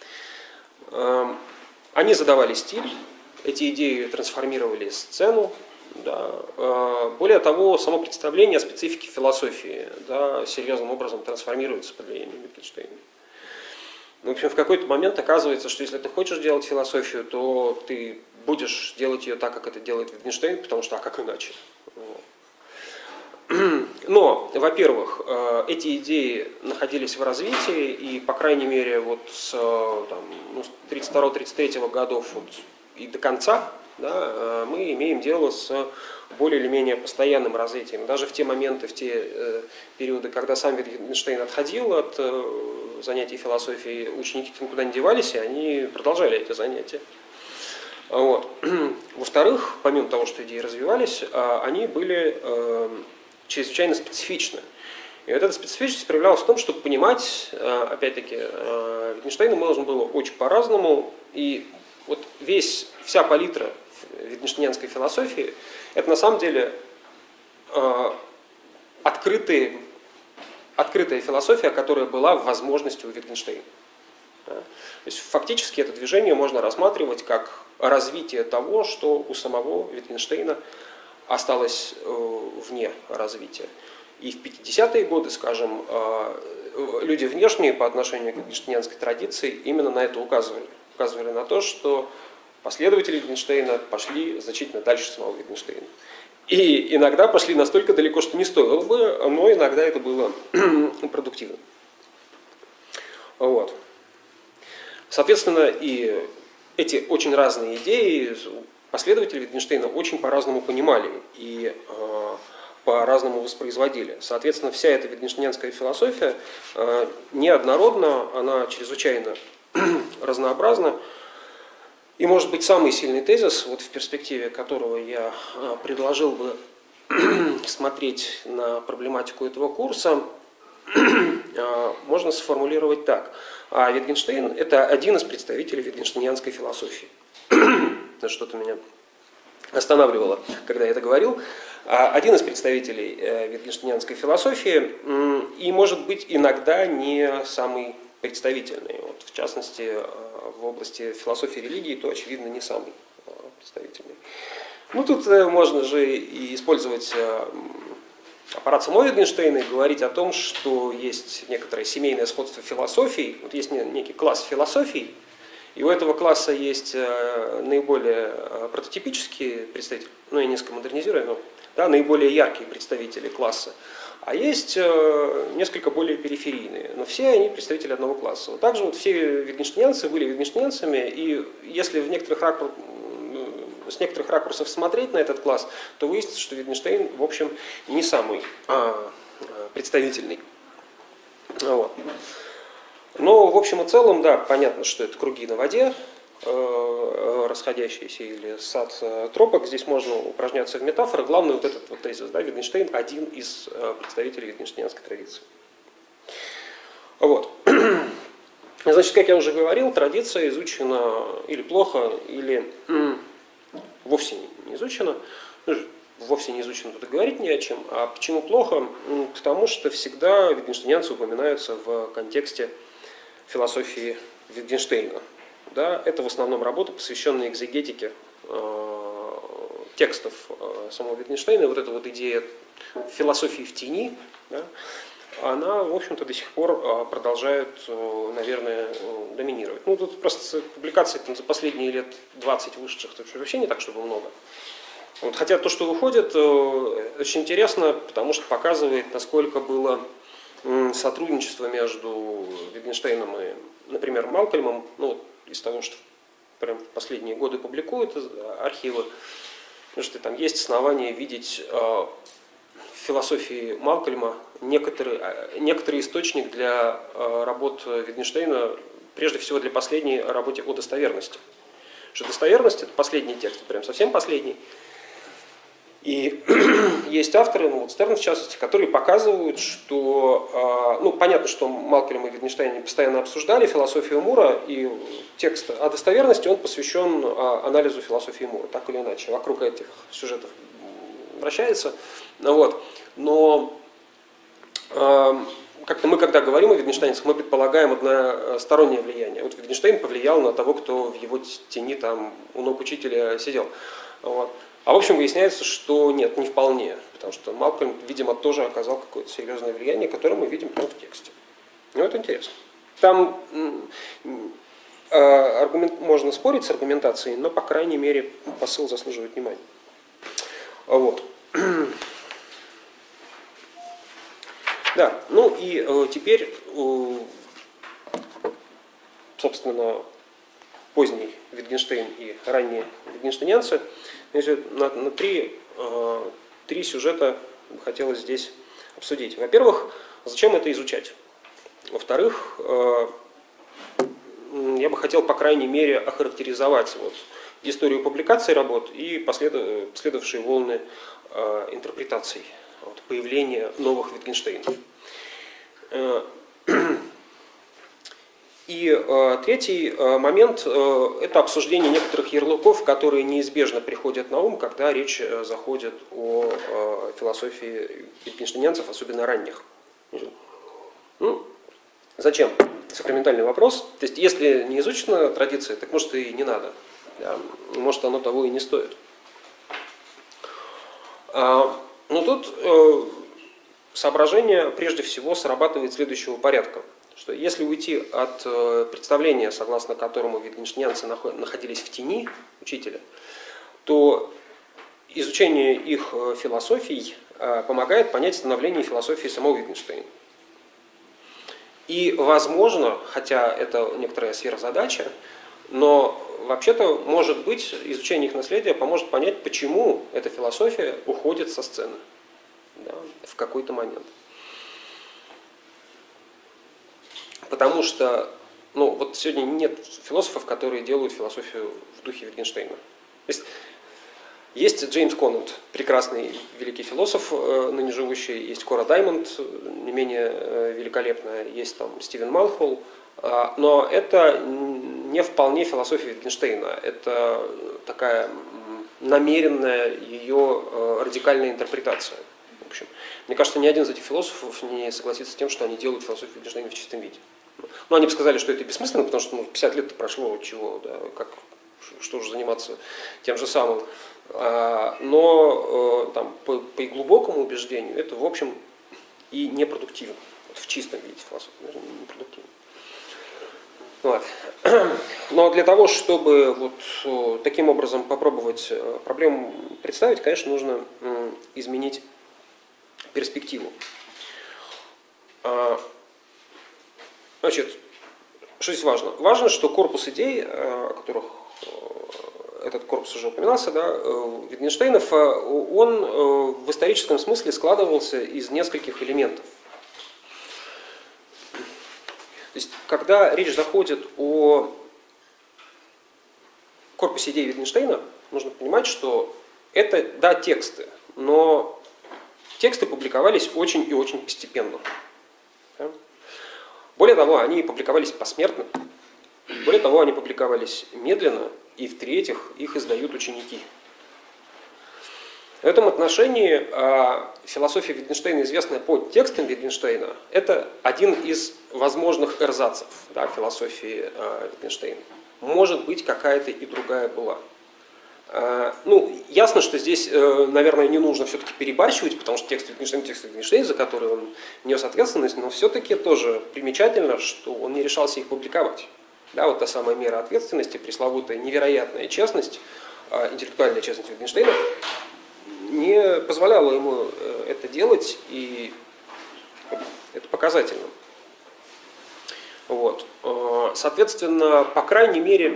Они задавали стиль, эти идеи трансформировали сцену. Да. Более того, само представление о специфике философии, да, серьезным образом трансформируется под влиянием Wittgensteina. В общем, в какой-то момент оказывается, что если ты хочешь делать философию, то ты будешь делать ее так, как это делает Wittgenstein, потому что, а как иначе? Но, во-первых, эти идеи находились в развитии, и, по крайней мере, вот с 1932-1933 годов вот, и до конца, да, мы имеем дело с более или менее постоянным развитием. Даже в те моменты, в те периоды, когда сам Wittgenstein отходил от занятий философией, ученики никуда не девались, и они продолжали эти занятия. Вот. Во-вторых, помимо того, что идеи развивались, они были чрезвычайно специфичны. И вот эта специфичность проявлялась в том, чтобы понимать, опять-таки, Wittgensteina можно было очень по-разному, и вот вся палитра wittgensteiniанской философии – это на самом деле открытая философия, которая была в возможности у Wittgensteina. Да? То есть фактически это движение можно рассматривать как развитие того, что у самого Wittgensteina осталось вне развития. И в 50-е годы, скажем, люди внешние по отношению к wittgensteiniанской традиции именно на это указывали. Указывали на то, что последователи Wittgensteina пошли значительно дальше самого Wittgensteina. И иногда пошли настолько далеко, что не стоило бы, но иногда это было продуктивно. Вот. Соответственно, и эти очень разные идеи последователи Wittgensteina очень по-разному понимали и по-разному воспроизводили. Соответственно, вся эта wittgensteiniанская философия неоднородна, она чрезвычайно разнообразна. И, может быть, самый сильный тезис, вот в перспективе которого я предложил бы смотреть на проблематику этого курса, можно сформулировать так. Wittgenstein – это один из представителей wittgensteiniанской философии. Что-то меня останавливало, когда я это говорил. Один из представителей wittgensteiniанской философии и, может быть, иногда не самый представительный. Вот, в частности, в области философии религии, то, очевидно, не самый представительный. Ну, тут можно же и использовать аппарат самого Wittgensteina и говорить о том, что есть некоторое семейное сходство философий. Вот есть некий класс философий, и у этого класса есть наиболее прототипические представители, ну, я несколько модернизирую, но да, наиболее яркие представители класса, а есть несколько более периферийные, но все они представители одного класса. Вот также вот все wittgensteiniанцы были wittgensteiniанцами, и если с некоторых ракурсов смотреть на этот класс, то выяснится, что Wittgenstein, в общем, не самый представительный. Вот. Но, в общем и целом, да, понятно, что это круги на воде, расходящиеся, или сад тропок. Здесь можно упражняться в метафорах. Главное вот этот вот тезис, да, Wittgenstein один из представителей wittgensteiniанской традиции. Вот. Значит, как я уже говорил, традиция изучена или плохо, или вовсе не изучена. Вовсе не изучено, тут и говорить не о чем. А почему плохо? Потому что всегда wittgensteiniанцы упоминаются в контексте философии Wittgensteina. Да, это в основном работа, посвященная экзегетике текстов самого Wittgensteina, вот эта вот идея философии в тени, да, она, в общем-то, до сих пор продолжает, наверное, доминировать. Ну, тут просто публикаций там, за последние лет 20 вышедших вообще не так, чтобы много. Вот, хотя то, что выходит, очень интересно, потому что показывает, насколько было сотрудничество между Wittgensteinом и, например, Малкольмом, ну, из того, что прям в последние годы публикуют архивы, потому что там есть основания видеть в философии Малкольма некоторый источник для работ Wittgensteina, прежде всего для последней работы о достоверности. Что достоверность – это последний текст, прям совсем последний. И есть авторы, ну, вот Стерн в частности, которые показывают, что, ну, понятно, что Малкольм и Wittgenstein постоянно обсуждали философию Мура, и текст о достоверности, он посвящен анализу философии Мура, так или иначе, вокруг этих сюжетов вращается. Вот. Но как-то мы, когда говорим о Wittgensteinцах, мы предполагаем одностороннее влияние. Вот Wittgenstein повлиял на того, кто в его тени там у ног учителя сидел. Вот. А в общем выясняется, что нет, не вполне, потому что Малкольм, видимо, тоже оказал какое-то серьезное влияние, которое мы видим прямо в тексте. Ну, это интересно. Там можно спорить с аргументацией, но, по крайней мере, посыл заслуживает внимания. Вот. Да, ну и теперь, собственно, поздний Wittgenstein и ранние wittgensteiniанцы. На три сюжета хотелось здесь обсудить. Во-первых, зачем это изучать? Во-вторых, я бы хотел, по крайней мере, охарактеризовать вот историю публикации работ и последовавшие волны интерпретаций, вот, появления новых Wittgensteinов. И третий момент – это обсуждение некоторых ярлыков, которые неизбежно приходят на ум, когда речь заходит о философии wittgensteiniанцев, особенно ранних. Ну, зачем? Сакраментальный вопрос. То есть, если не изучена традиция, так может и не надо. Да? Может, оно того и не стоит. Но тут соображение прежде всего срабатывает следующего порядка. Что если уйти от представления, согласно которому wittgensteiniанцы находились в тени учителя, то изучение их философий помогает понять становление философии самого Wittgensteina. И, возможно, хотя это некоторая сверхзадача, но вообще-то, может быть, изучение их наследия поможет понять, почему эта философия уходит со сцены, да, в какой-то момент. Потому что, ну, вот сегодня нет философов, которые делают философию в духе Wittgensteina. Есть Джеймс Конант, прекрасный великий философ, ныне живущий, есть Кора Даймонд, не менее великолепная, есть там Стивен Малхолл, но это не вполне философия Wittgensteina, это такая намеренная ее радикальная интерпретация. В общем, мне кажется, ни один из этих философов не согласится с тем, что они делают философию Wittgensteina в чистом виде. Ну, они бы сказали, что это бессмысленно, потому что 50 лет прошло, чего, да, что же заниматься тем же самым. Но там, по глубокому убеждению это, в общем, и непродуктивно. Вот в чистом виде философия, непродуктивно. Вот. Но для того, чтобы вот таким образом попробовать проблему представить, конечно, нужно изменить перспективу. Значит, что здесь важно? Важно, что корпус идей, о которых этот корпус уже упоминался, да, Wittgensteinов, он в историческом смысле складывался из нескольких элементов. То есть, когда речь заходит о корпусе идей Wittgensteina, нужно понимать, что это, да, тексты, но тексты публиковались очень и очень постепенно. Да? Более того, они публиковались посмертно, более того, они публиковались медленно, и в-третьих, их издают ученики. В этом отношении философия Wittgensteina, известная по текстам Wittgensteina, это один из возможных эрзацев, да, философии Wittgensteina. Может быть, какая-то и другая была. Ну, ясно, что здесь, наверное, не нужно все-таки перебарщивать, потому что текст Wittgenstein, за который он нес ответственность, но все-таки тоже примечательно, что он не решался их публиковать. Да, вот та самая мера ответственности, пресловутая невероятная честность, интеллектуальная честность Wittgensteina, не позволяла ему это делать, и это показательно. Вот. Соответственно, по крайней мере,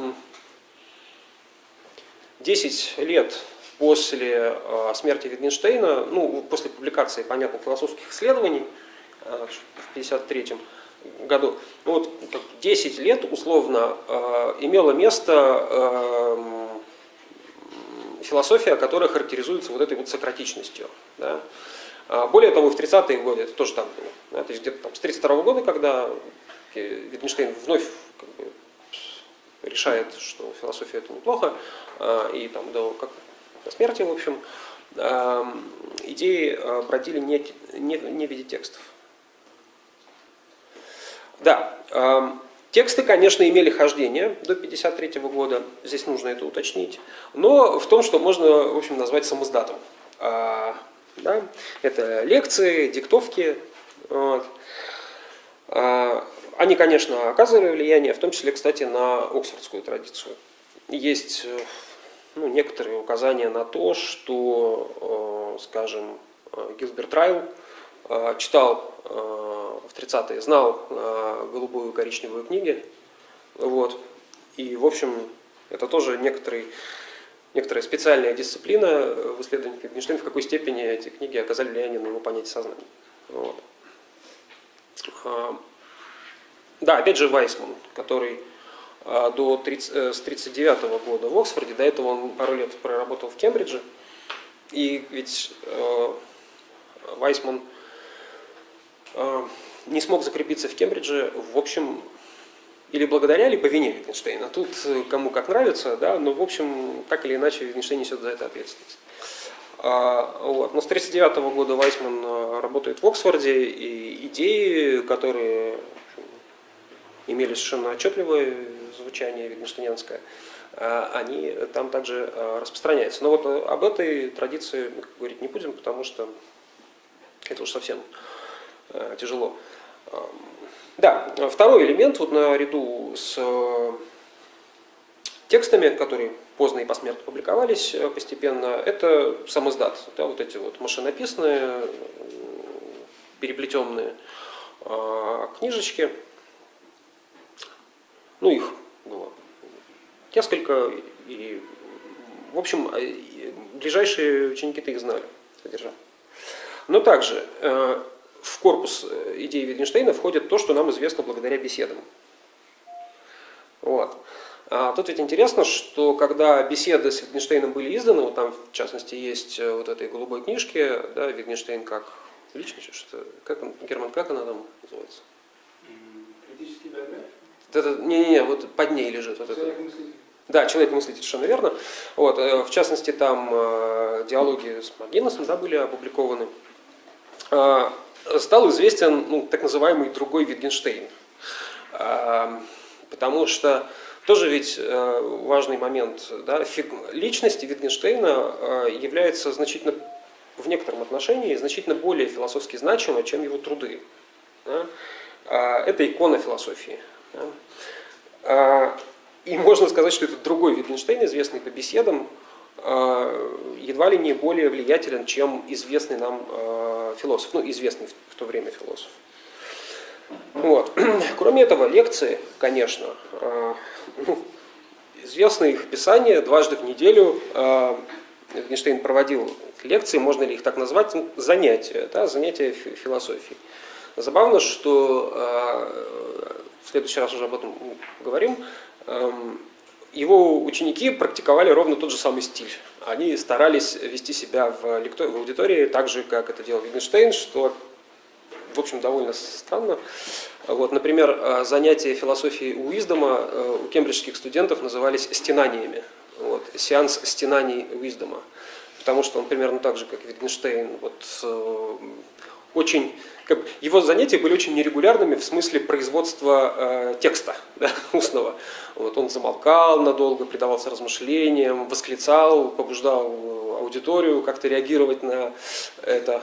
10 лет после смерти Wittgensteina, ну, после публикации, понятно, философских исследований в 1953 году, ну, вот 10 лет условно имело место философия, которая характеризуется вот этой вот сократичностью. Да. Более того, в 30-е годы это тоже так было. Да, то есть где-то там с 1932 года, когда Wittgenstein вновь как бы решает, что философия это неплохо, и там до смерти, в общем, идеи бродили не в виде текстов. Да, тексты, конечно, имели хождение до 1953 года, здесь нужно это уточнить, но в том, что можно, в общем, назвать самоздатом. Да? Это лекции, диктовки. Вот. Они, конечно, оказывали влияние, в том числе, кстати, на оксфордскую традицию. Есть некоторые указания на то, что, скажем, Гилберт Райл читал в 30-е, знал голубую и коричневую книги. Вот. И, в общем, это тоже некоторая специальная дисциплина в исследовании Wittgensteina, в какой степени эти книги оказали влияние на его понятие сознания. Вот. Да, опять же Вайсман, который с 1939 года в Оксфорде, до этого он пару лет проработал в Кембридже, и ведь Вайсман не смог закрепиться в Кембридже, в общем, или благодаря, или по вине Wittgensteina. Тут кому как нравится, да, но, в общем, так или иначе Wittgenstein несет за это ответственность. Вот. Но с 1939 года Вайсман работает в Оксфорде, и идеи, которые имели совершенно отчетливое звучание wittgensteiniанское, они там также распространяются. Но вот об этой традиции мы говорить не будем, потому что это уж совсем тяжело. Да, второй элемент, вот наряду с текстами, которые поздно и посмертно публиковались постепенно, это самоздат. Да, вот эти вот машинописные, переплетенные книжечки. Ну, их было несколько, и, в общем, ближайшие ученики-то их знали, содержание. Но также в корпус идей Wittgensteina входит то, что нам известно благодаря беседам. Вот. Тут ведь интересно, что когда беседы с Wittgensteiном были изданы, вот там, в частности, есть вот этой голубой книжке, да, Wittgenstein как личность, что, Герман, как она там называется? Критический биография? Не, вот под ней лежит. Вот Человек-мыслитель. Да, человек-мыслитель, совершенно верно. Вот, в частности, там диалоги с Магинесом, да, были опубликованы. Стал известен так называемый другой Wittgenstein. Потому что тоже ведь важный момент. Да, личность Wittgensteina является значительно, в некотором отношении, значительно более философски значима, чем его труды. Да. Это икона философии. Да. И можно сказать, что этот другой Wittgenstein, известный по беседам, едва ли не более влиятелен, чем известный нам философ, известный в то время философ. Вот. Кроме этого, лекции, конечно, известно их писание, дважды в неделю Wittgenstein проводил лекции, можно ли их так назвать, занятия, да, занятия философией. Забавно, что в следующий раз уже об этом говорим, его ученики практиковали ровно тот же самый стиль. Они старались вести себя в аудитории так же, как это делал Wittgenstein, что, в общем, довольно странно. Вот, например, занятия философией Уиздома у кембриджских студентов назывались стенаниями. Вот, сеанс стенаний Уиздома. Потому что он примерно так же, как Wittgenstein, очень, его занятия были очень нерегулярными в смысле производства текста, да, устного. Вот, он замолкал надолго, предавался размышлениям, восклицал, побуждал аудиторию как-то реагировать на это.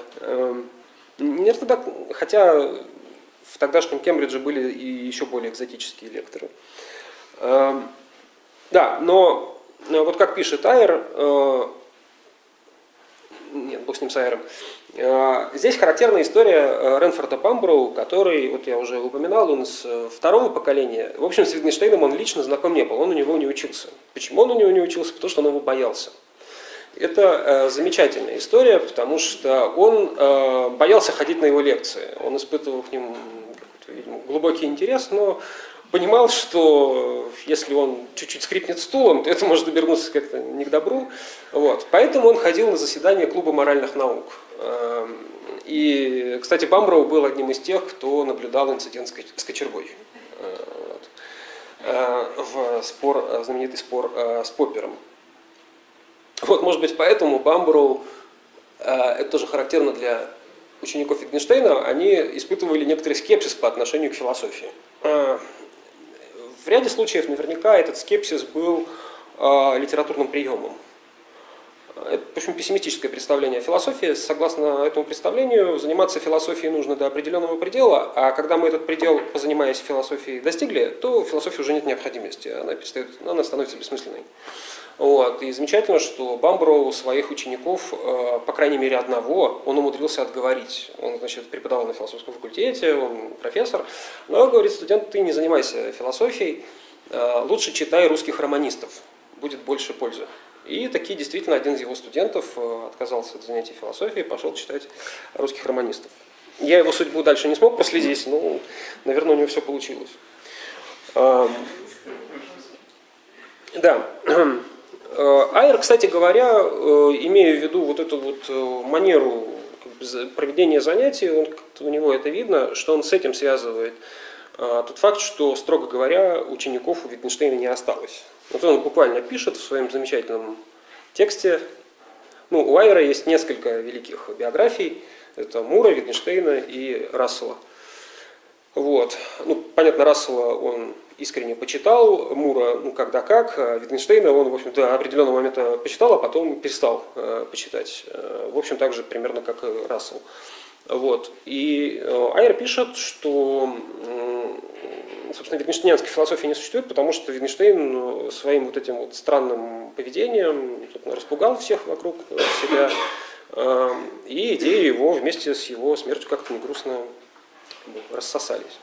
Хотя в тогдашнем Кембридже были и еще более экзотические лекторы. Да, но вот как пишет Айер, нет, бог с ним с Айером, здесь характерная история Ренфорда Бамброу, который, вот я уже упоминал, он из второго поколения. В общем, с Витгенштейном он лично знаком не был, он у него не учился. Почему он у него не учился? Потому что он его боялся. Это замечательная история, потому что он боялся ходить на его лекции. Он испытывал к ним, видимо, глубокий интерес, но понимал, что если он чуть-чуть скрипнет стулом, то это может обернуться как-то не к добру. Вот. Поэтому он ходил на заседания клуба моральных наук. И, кстати, Бамброу был одним из тех, кто наблюдал инцидент с кочергой. Знаменитый спор с Поппером. Вот, может быть, поэтому Бамброу, это тоже характерно для учеников Витгенштейна, они испытывали некоторый скепсис по отношению к философии. В ряде случаев наверняка этот скепсис был литературным приемом. Это, в общем, пессимистическое представление о философии. Согласно этому представлению, заниматься философией нужно до определенного предела, а когда мы этот предел, позанимаясь философией, достигли, то в философии уже нет необходимости, она становится бессмысленной. Вот. И замечательно, что Бамброу своих учеников, по крайней мере одного, он умудрился отговорить. Он, значит, преподавал на философском факультете, он профессор, но говорит: студент, ты не занимайся философией, лучше читай русских романистов, будет больше пользы. И таки действительно один из его студентов отказался от занятий философией, пошел читать русских романистов. Я его судьбу дальше не смог проследить, но, наверное, у него все получилось. Да. Айер, кстати говоря, имея в виду вот эту вот манеру проведения занятий, у него это видно, что он с этим связывает тот факт, что, строго говоря, учеников у Витгенштейна не осталось. Вот он буквально пишет в своем замечательном тексте. У Айера есть несколько великих биографий. Это Мура, Витгенштейна и Рассела. Вот. Понятно, Рассела он искренне почитал, Мура, когда как, а Витгенштейна он, в общем, до определенного момента почитал, а потом перестал почитать. В общем, так же примерно, как и Рассел. Вот. И Айер пишет, что, собственно, витгенштейнской философии не существует, потому что Витгенштейн своим вот этим вот странным поведением распугал всех вокруг себя, и идеи его вместе с его смертью как-то не грустно рассосались.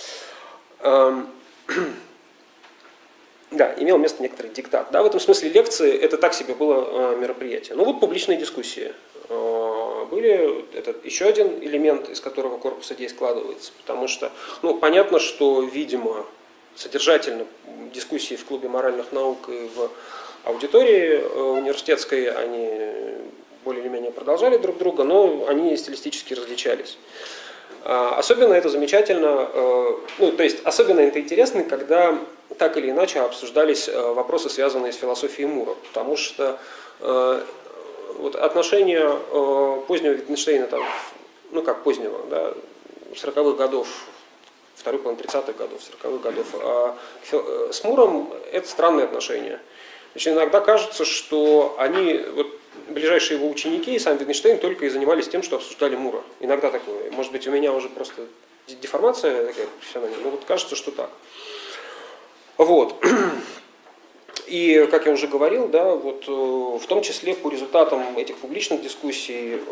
Да, имел место некоторый диктат. Да, в этом смысле лекции это так себе было мероприятие. Публичные дискуссии были, это еще один элемент, из которого корпус идей складывается, потому что, понятно, что, видимо, содержательно дискуссии в клубе моральных наук и в аудитории университетской, они более или менее продолжали друг друга, но они стилистически различались. Особенно это замечательно, особенно это интересно, когда так или иначе обсуждались вопросы, связанные с философией Мура, потому что отношения позднего Витгенштейна, как позднего, да, 40-х годов, второй половины 30-х годов, 40-х годов, с Муром это странные отношения. Значит, иногда кажется, что они, ближайшие его ученики и сам Витгенштейн только и занимались тем, что обсуждали Мура. Иногда такое. Может быть, у меня уже просто деформация такая профессиональная, но кажется, что так. Вот. И, как я уже говорил, да, в том числе по результатам этих публичных дискуссий,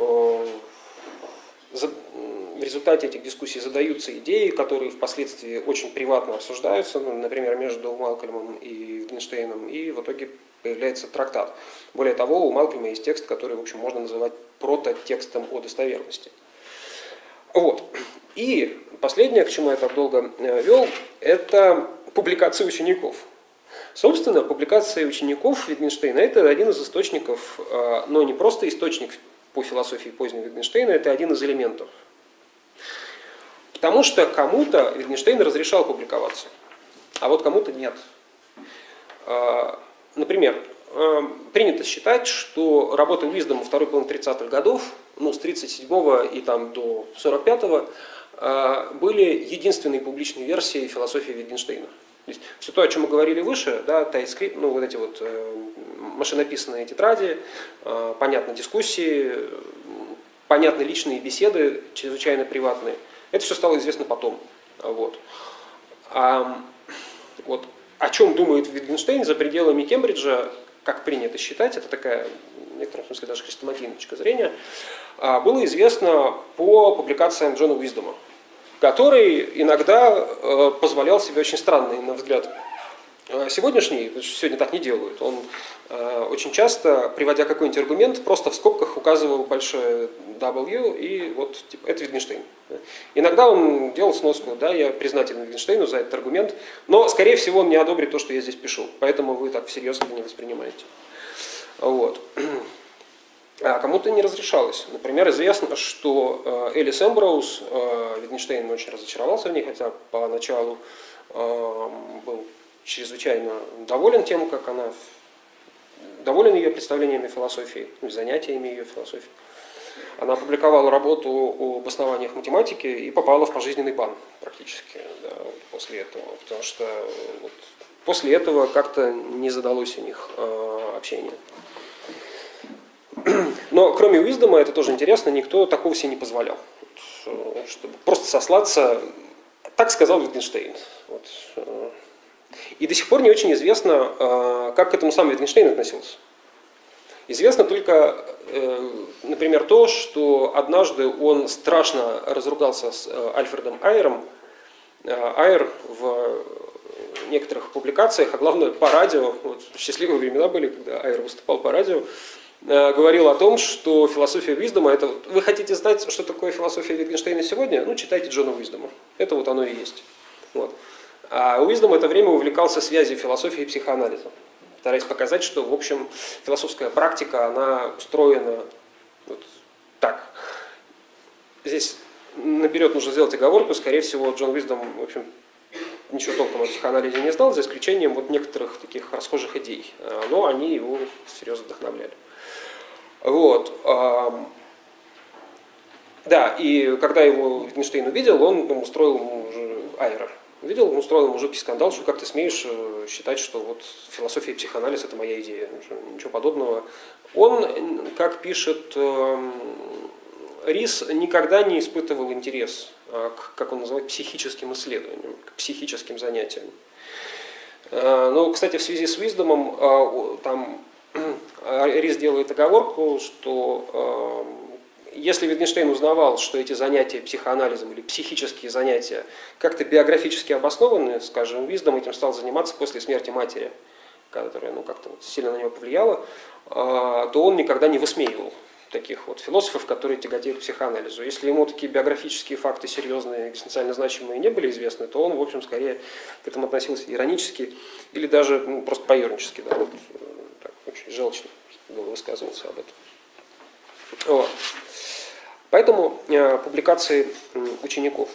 в результате этих дискуссий задаются идеи, которые впоследствии очень приватно обсуждаются, например, между Малкольмом и Витгенштейном, и в итоге появляется трактат. Более того, у Малкольма есть текст, который, в общем, можно называть прототекстом о достоверности. Вот. И последнее, к чему я так долго вел, это публикации учеников. Собственно, публикации учеников Витгенштейна – это один из источников, но не просто источник по философии позднего Витгенштейна, это один из элементов. Потому что кому-то Витгенштейн разрешал публиковаться, а вот кому-то нет. Например, принято считать, что работы Уиздома второй половины 30-х годов ну, с 1937 и там до 1945 были единственные публичные версии философии Wittgensteina. То есть все то, о чем мы говорили выше, да, TypeScript, ну, вот эти вот машинописные тетради, понятно, дискуссии, понятны личные беседы, чрезвычайно приватные. Это все стало известно потом. Вот. Вот. О чем думает Wittgenstein за пределами Кембриджа, как принято считать, это такая, в некотором смысле, даже хрестоматийная точка зрения, было известно по публикациям Джона Уиздома, который иногда позволял себе очень странные, на взгляд, сегодняшний, потому что сегодня так не делают. Он очень часто, приводя какой-нибудь аргумент, просто в скобках указывал большое W, и вот типа, это Wittgenstein. Иногда он делал сноску, да, я признателен Wittgensteinu за этот аргумент, но, скорее всего, он не одобрит то, что я здесь пишу, поэтому вы так всерьез это не воспринимаете. Вот. А кому-то не разрешалось. Например, известно, что Элис Эмброуз, Wittgenstein очень разочаровался в ней, хотя поначалу был чрезвычайно доволен тем, как она, доволен ее представлениями философии, занятиями ее философии. Она опубликовала работу об основаниях математики и попала в пожизненный бан практически, да, вот после этого, потому что вот, после этого как-то не задалось у них общение. Но кроме Уиздома, это тоже интересно, никто такого себе не позволял. Вот, чтобы просто сослаться, так сказал Wittgenstein. Вот. И до сих пор не очень известно, как к этому сам Wittgenstein относился. Известно только, например, то, что однажды он страшно разругался с Альфредом Айером. Айер в некоторых публикациях, а главное по радио, вот счастливые времена были, когда Айер выступал по радио, говорил о том, что философия Уиздома, это вы хотите знать, что такое философия Wittgensteina сегодня? Ну, читайте Джона Уиздома. Это вот оно и есть. Вот. А Уиздом в это время увлекался связью философии и психоанализа, стараясь показать, что, в общем, философская практика, она устроена вот так. Здесь наперед нужно сделать оговорку, скорее всего, Джон Уиздом, в общем, ничего толком о психоанализе не знал, за исключением вот некоторых таких расхожих идей, но они его серьезно вдохновляли. Вот. Да, и когда его Wittgenstein увидел, он устроил ему уже Айера. Увидел, он устроил ему жуткий скандал, что как ты смеешь считать, что вот философия и психоанализ это моя идея. Ничего подобного. Он, как пишет Рис, никогда не испытывал интерес к, как он называет, психическим исследованиям, к психическим занятиям. Но, кстати, в связи с Уиздомом там Рис делает оговорку, что если Wittgenstein узнавал, что эти занятия психоанализом или психические занятия как-то биографически обоснованы, скажем, Уиздом этим стал заниматься после смерти матери, которая как-то вот сильно на него повлияла, то он никогда не высмеивал таких вот философов, которые тяготеют к психоанализу. Если ему такие биографические факты серьезные, экзистенциально значимые не были известны, то он, в общем, скорее к этому относился иронически или даже просто поернически, да, вот, так, очень желчно высказывался об этом. Вот. Поэтому публикации учеников.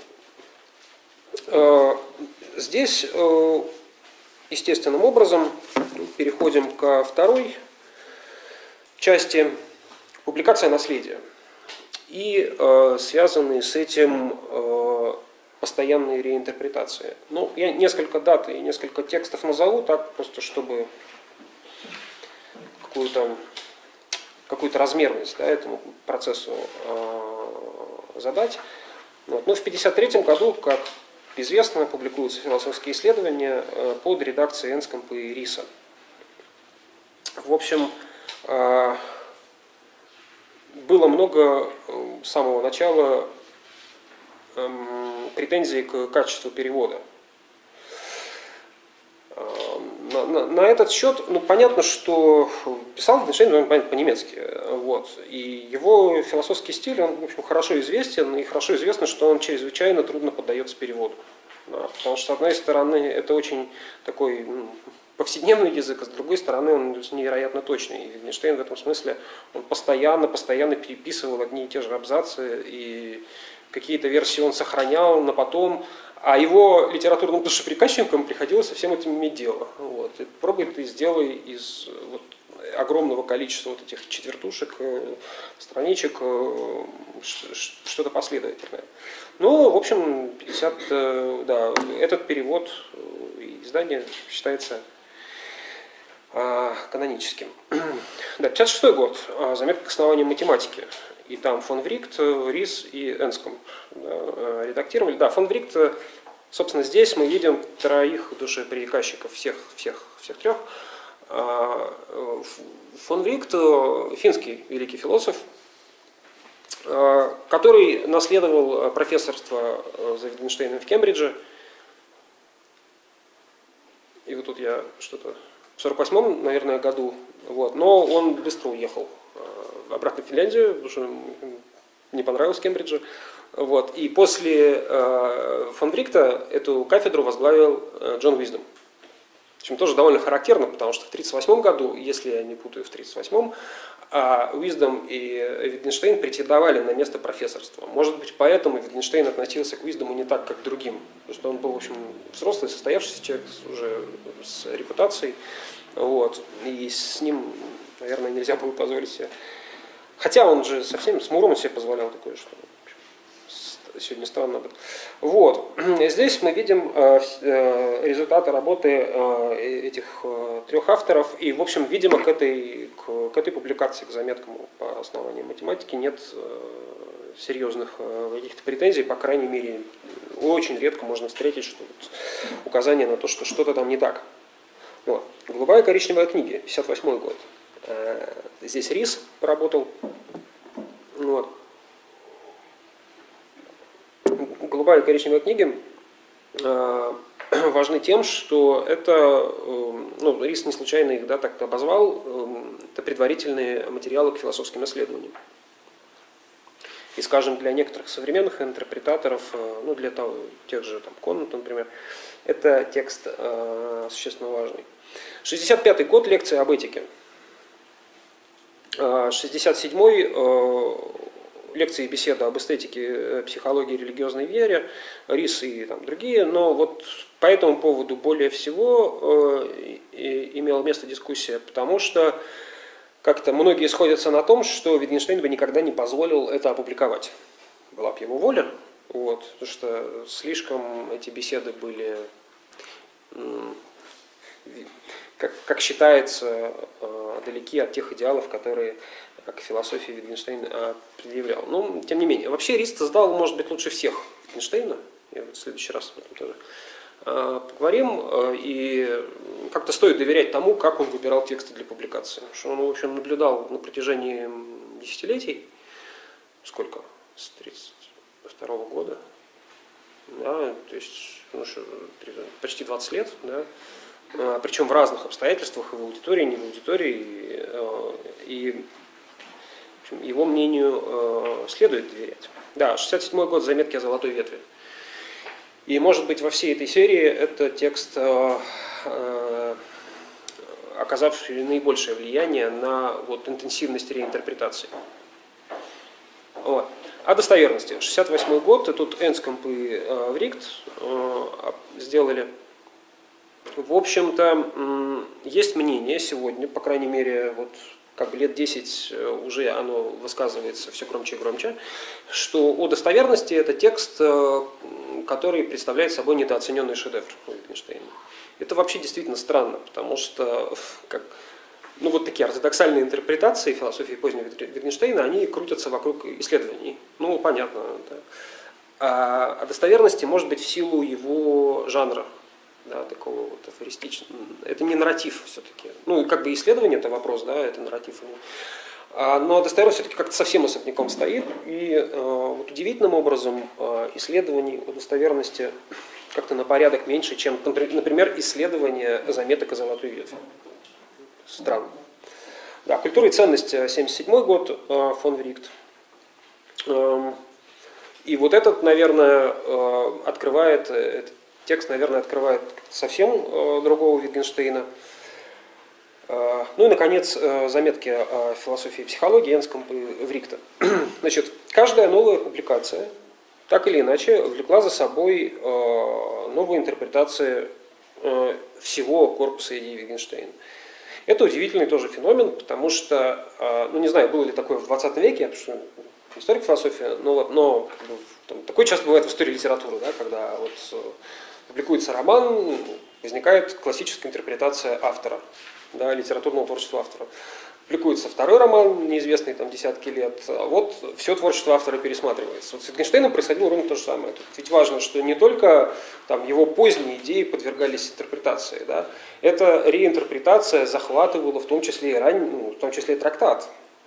Здесь естественным образом переходим ко второй части. Публикация наследия. И связанные с этим постоянные реинтерпретации. Ну, я несколько дат и несколько текстов назову, так просто чтобы какую-то размерность, да, этому процессу задать. Вот. Ну, в 1953 году, как известно, публикуются философские исследования под редакцией Энскомпа и Риса. В общем, было много с самого начала претензий к качеству перевода. На этот счет, понятно, что писал Wittgenstein, понятно, по-немецки. Вот. И его философский стиль, он, в общем, хорошо известен, и хорошо известно, что он чрезвычайно трудно поддается переводу. Да, потому что, с одной стороны, это очень такой повседневный язык, а с другой стороны, он невероятно точный. И Wittgenstein в этом смысле, он постоянно переписывал одни и те же абзацы, и какие-то версии он сохранял на потом, а его литературным душеприказчикам приходилось со всем этим иметь дело. Вот. Пробуй ты сделай из огромного количества вот этих четвертушек, страничек, что-то последовательное. Ну, в общем, 50, да, этот перевод издания считается каноническим. Да, 56 год. Заметка к основанию математики. И там фон Врихт, Рис и Энскомб редактировали. Да, фон Врихт, собственно, здесь мы видим троих душеприказчиков, всех трех. Фон Врихт, финский великий философ, который наследовал профессорство за Витгенштейном в Кембридже. И вот тут я что-то в 48-м, наверное, году, вот, но он быстро уехал обратно в Финляндию, потому что не понравилось Кембриджа. Вот. И после фон Врихта эту кафедру возглавил Джон Уиздом. Причем тоже довольно характерно, потому что в 1938 году, если я не путаю, в 1938-м, Уиздом и Витгенштейн претендовали на место профессорства. Может быть, поэтому Витгенштейн относился к Уиздому не так, как к другим. Потому что он был, в общем, взрослый, состоявшийся человек уже с репутацией. Вот. И с ним, наверное, нельзя было позволить себе. Хотя он же совсем с Муром себе позволял такое, что сегодня странно. Вот. Здесь мы видим результаты работы этих трех авторов. И, в общем, видимо, к этой публикации, к заметкам по основанию математики нет серьезных каких-то претензий. По крайней мере, очень редко можно встретить что указание на то, что что-то там не так. Вот. «Голубая коричневая книга», 58 год. Здесь Рис поработал. Вот. «Голубая и коричневая книги» важны тем, что это, ну, Рис не случайно их, да, так обозвал, это предварительные материалы к философским исследованиям. И, скажем, для некоторых современных интерпретаторов, ну, для тех же там, Конанта, например, это текст существенно важный. 65-й год, лекция об этике. 67-й лекции и беседа об эстетике, психологии, религиозной вере, Рис и там другие, но вот по этому поводу более всего имела место дискуссия, потому что как-то многие сходятся на том, что Витгенштейн бы никогда не позволил это опубликовать. Была бы его воля, вот, потому что слишком эти беседы были, как считается, далеки от тех идеалов, которые к философии Витгенштейн предъявлял. Но, тем не менее, вообще Рис сдал, может быть, лучше всех Витгенштейна. Я в следующий раз об этом тоже поговорим. И как-то стоит доверять тому, как он выбирал тексты для публикации. Потому что он, в общем, наблюдал на протяжении десятилетий, сколько? С 1932 года. Да, то есть почти 20 лет, да. Причем в разных обстоятельствах, и в аудитории, и не в аудитории. И в общем, его мнению следует доверять. Да, 67 год, заметки о золотой ветви. И, может быть, во всей этой серии это текст, оказавший наибольшее влияние на вот, интенсивность реинтерпретации. Вот. О достоверности. 68 год, и тут Энскомб и Врихт сделали. В общем-то, есть мнение сегодня, по крайней мере, вот как бы лет 10 уже оно высказывается все громче и громче, что о достоверности это текст, который представляет собой недооцененный шедевр Витгенштейна. Это вообще действительно странно, потому что ну, вот такие ортодоксальные интерпретации философии позднего Витгенштейна, они крутятся вокруг исследований. Ну, понятно. Да. А достоверности может быть в силу его жанра. Да, такого вот афористичного. Это не нарратив все-таки. Ну, как бы исследование это вопрос, да, это нарратив. Но достоверность все-таки как-то совсем особняком стоит. И вот удивительным образом исследований о достоверности как-то на порядок меньше, чем, например, исследование заметок о золотой ветви. Странно. Да, «Культура и ценность», 1977 год, фон Врихт. И вот этот, наверное, открывает... Текст, наверное, открывает совсем другого Витгенштейна. Ну и, наконец, заметки о философии и психологии Энскомба и Врихта. Значит, каждая новая публикация так или иначе влекла за собой новую интерпретацию всего корпуса идей Витгенштейна. Это удивительный тоже феномен, потому что, ну не знаю, было ли такое в 20 веке, потому что историк философии, но как бы, там, такое часто бывает в истории литературы, да, когда вот публикуется роман, возникает классическая интерпретация автора, да, литературного творчества автора. Публикуется второй роман, неизвестный там десятки лет, а вот все творчество автора пересматривается. Вот с Wittgensteinом происходило ровно то же самое. Тут ведь важно, что не только там, его поздние идеи подвергались интерпретации, да, эта реинтерпретация захватывала в том числе и в том числе и трактат.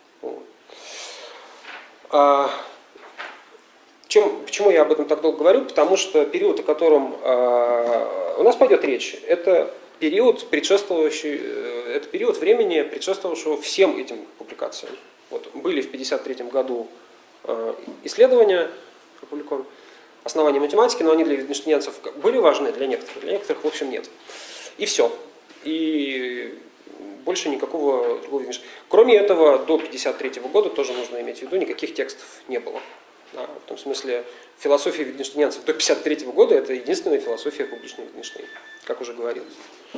Почему я об этом так долго говорю? Потому что период, о котором у нас пойдет речь, это период, это период времени, предшествовавшего всем этим публикациям. Вот, были в 1953 году исследования опубликованы, основания математики, но они для витгенштейнцев были важны, для некоторых в общем нет. И все. И больше никакого другого Wittgensteina. Кроме этого, до 1953 года, тоже нужно иметь в виду, никаких текстов не было. Да, в том смысле, философия витгенштейнцев до 1953 года это единственная философия публичного Wittgensteina, как уже говорилось.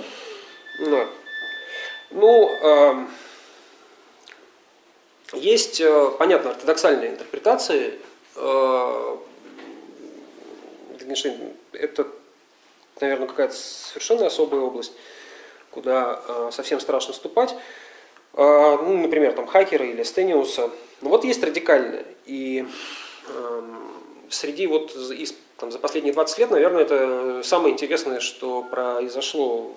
Есть, понятно, ортодоксальные интерпретации. Wittgenstein – это, наверное, какая-то совершенно особая область, куда совсем страшно ступать. Ну, например, там Хакера или Стениуса. Но вот есть радикальные. И среди вот там, за последние 20 лет, наверное, это самое интересное, что произошло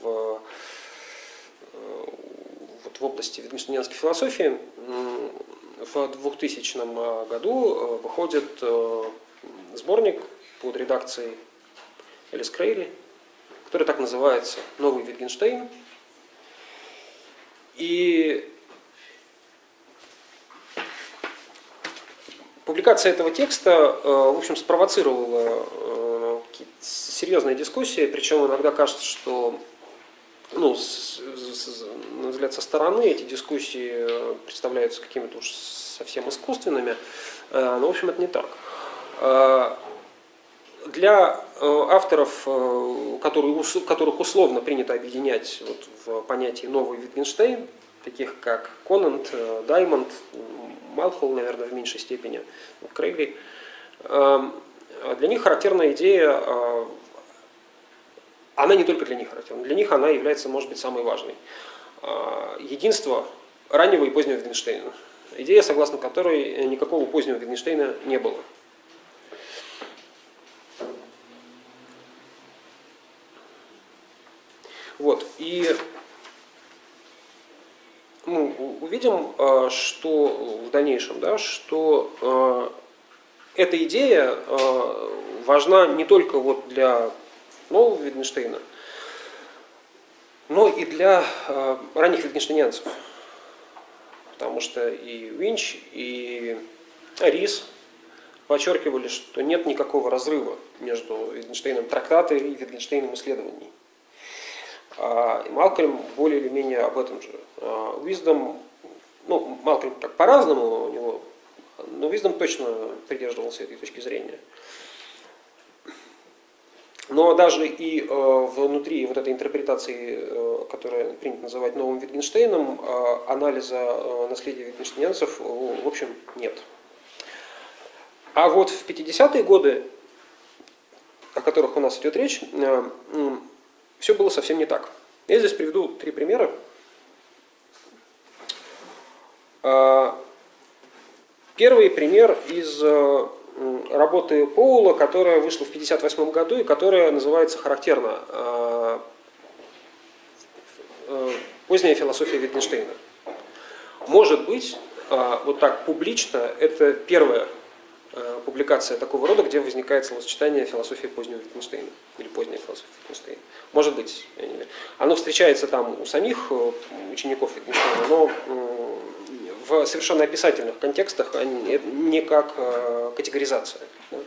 в области витгенштейнской философии. В 2000 году выходит сборник под редакцией Элис Крейли, который так называется «Новый Wittgenstein». И публикация этого текста, в общем, спровоцировала серьезные дискуссии, причем иногда кажется, что, ну, на взгляд со стороны, эти дискуссии представляются какими-то уж совсем искусственными, но, в общем, это не так. Для авторов, которых условно принято объединять вот в понятии «новый Wittgenstein», таких как Конант, Даймонд, Малхолл, наверное, в меньшей степени, Крейли, для них характерная идея, она не только для них характерна, для них она является, может быть, самой важной. Единство раннего и позднего Wittgensteina. Идея, согласно которой никакого позднего Wittgensteina не было. Вот, и мы увидим, что в дальнейшем, да, что эта идея важна не только вот для нового Wittgensteina, но и для ранних витгенштейнцев. Потому что и Винч, и Рис подчеркивали, что нет никакого разрыва между Wittgenstein'ом трактата и Wittgenstein'ом исследований. И Малкольм более или менее об этом же. Уиздом, ну, Малкольм как по-разному у него, но Уиздом точно придерживался этой точки зрения. Но даже и внутри вот этой интерпретации, которая принято называть новым Wittgenstein'ом, анализа наследия витгенштейнцев, в общем, нет. А вот в 50-е годы, о которых у нас идет речь, все было совсем не так. Я здесь приведу 3 примера. Первый пример из работы Поула, которая вышла в 1958 году и которая называется характерно «Поздняя философия Wittgensteina». Может быть, вот так публично, это первая публикация такого рода, где возникает словосочетание философии позднего Wittgensteina или поздняя философия Wittgensteina. Может быть, я не знаю. Оно встречается там у самих учеников Wittgensteina, но в совершенно описательных контекстах, а не как категоризация.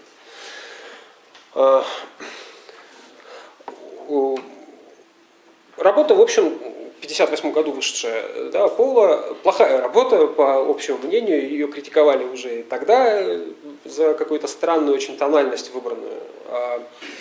Да. Работа, в общем, в 1958 году вышедшая, да, Поула, плохая работа, по общему мнению, ее критиковали уже и тогда за какую-то странную очень тональность выбранную.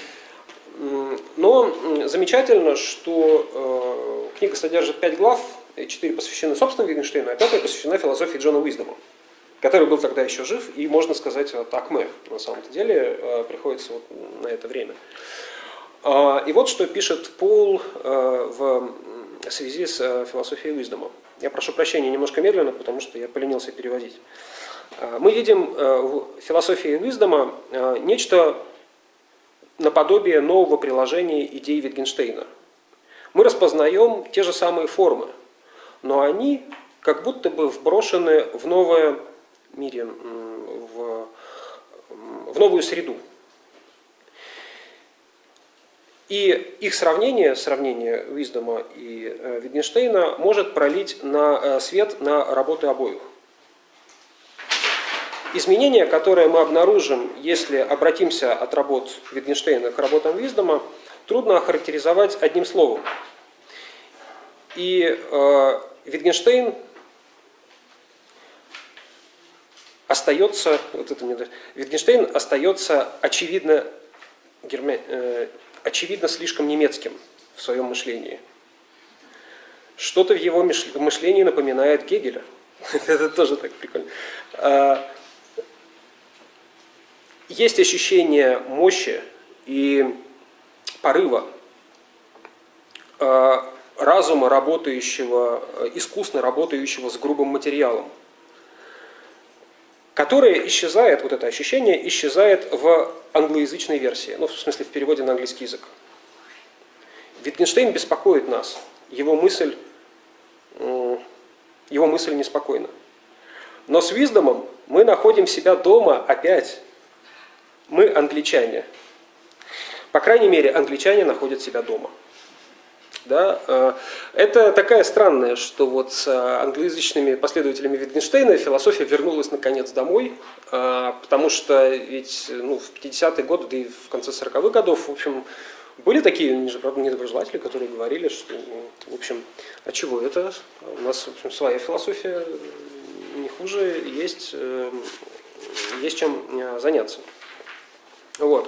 Но замечательно, что книга содержит 5 глав, и 4 посвящены собственно Wittgensteinу, а 5 посвящена философии Джона Уиздома, который был тогда еще жив, и, можно сказать, вот Акме, на самом-то деле, приходится вот на это время. И вот что пишет Пол в связи с философией Уиздома. Я прошу прощения, немножко медленно, потому что я поленился переводить. Мы видим в философии Уиздома нечто наподобие нового приложения идей Wittgensteina. Мы распознаем те же самые формы, но они как будто бы вброшены в новое мире, в новую среду. И их сравнение Уиздома и Wittgensteina может пролить свет на работы обоих. Изменения, которые мы обнаружим, если обратимся от работ Wittgensteina к работам Уиздома, трудно охарактеризовать одним словом. И Wittgenstein остается очевидно слишком немецким в своем мышлении. Что-то в его мышлении напоминает Гегеля. Это тоже так прикольно. Есть ощущение мощи и порыва разума, искусно работающего с грубым материалом, которое исчезает, вот это ощущение исчезает в англоязычной версии, в смысле в переводе на английский язык. Wittgenstein беспокоит нас, его мысль неспокойна. Но с Уиздомом мы находим себя дома опять. Мы англичане. По крайней мере, англичане находят себя дома. Да? Это такая странная, что вот с англоязычными последователями Wittgensteina философия вернулась наконец домой, потому что ведь в 50-е годы, да и в конце 40-х годов, в общем, были такие недоброжелатели, которые говорили, что, в общем, а чего это? У нас, в общем, своя философия не хуже, есть чем заняться. Вот.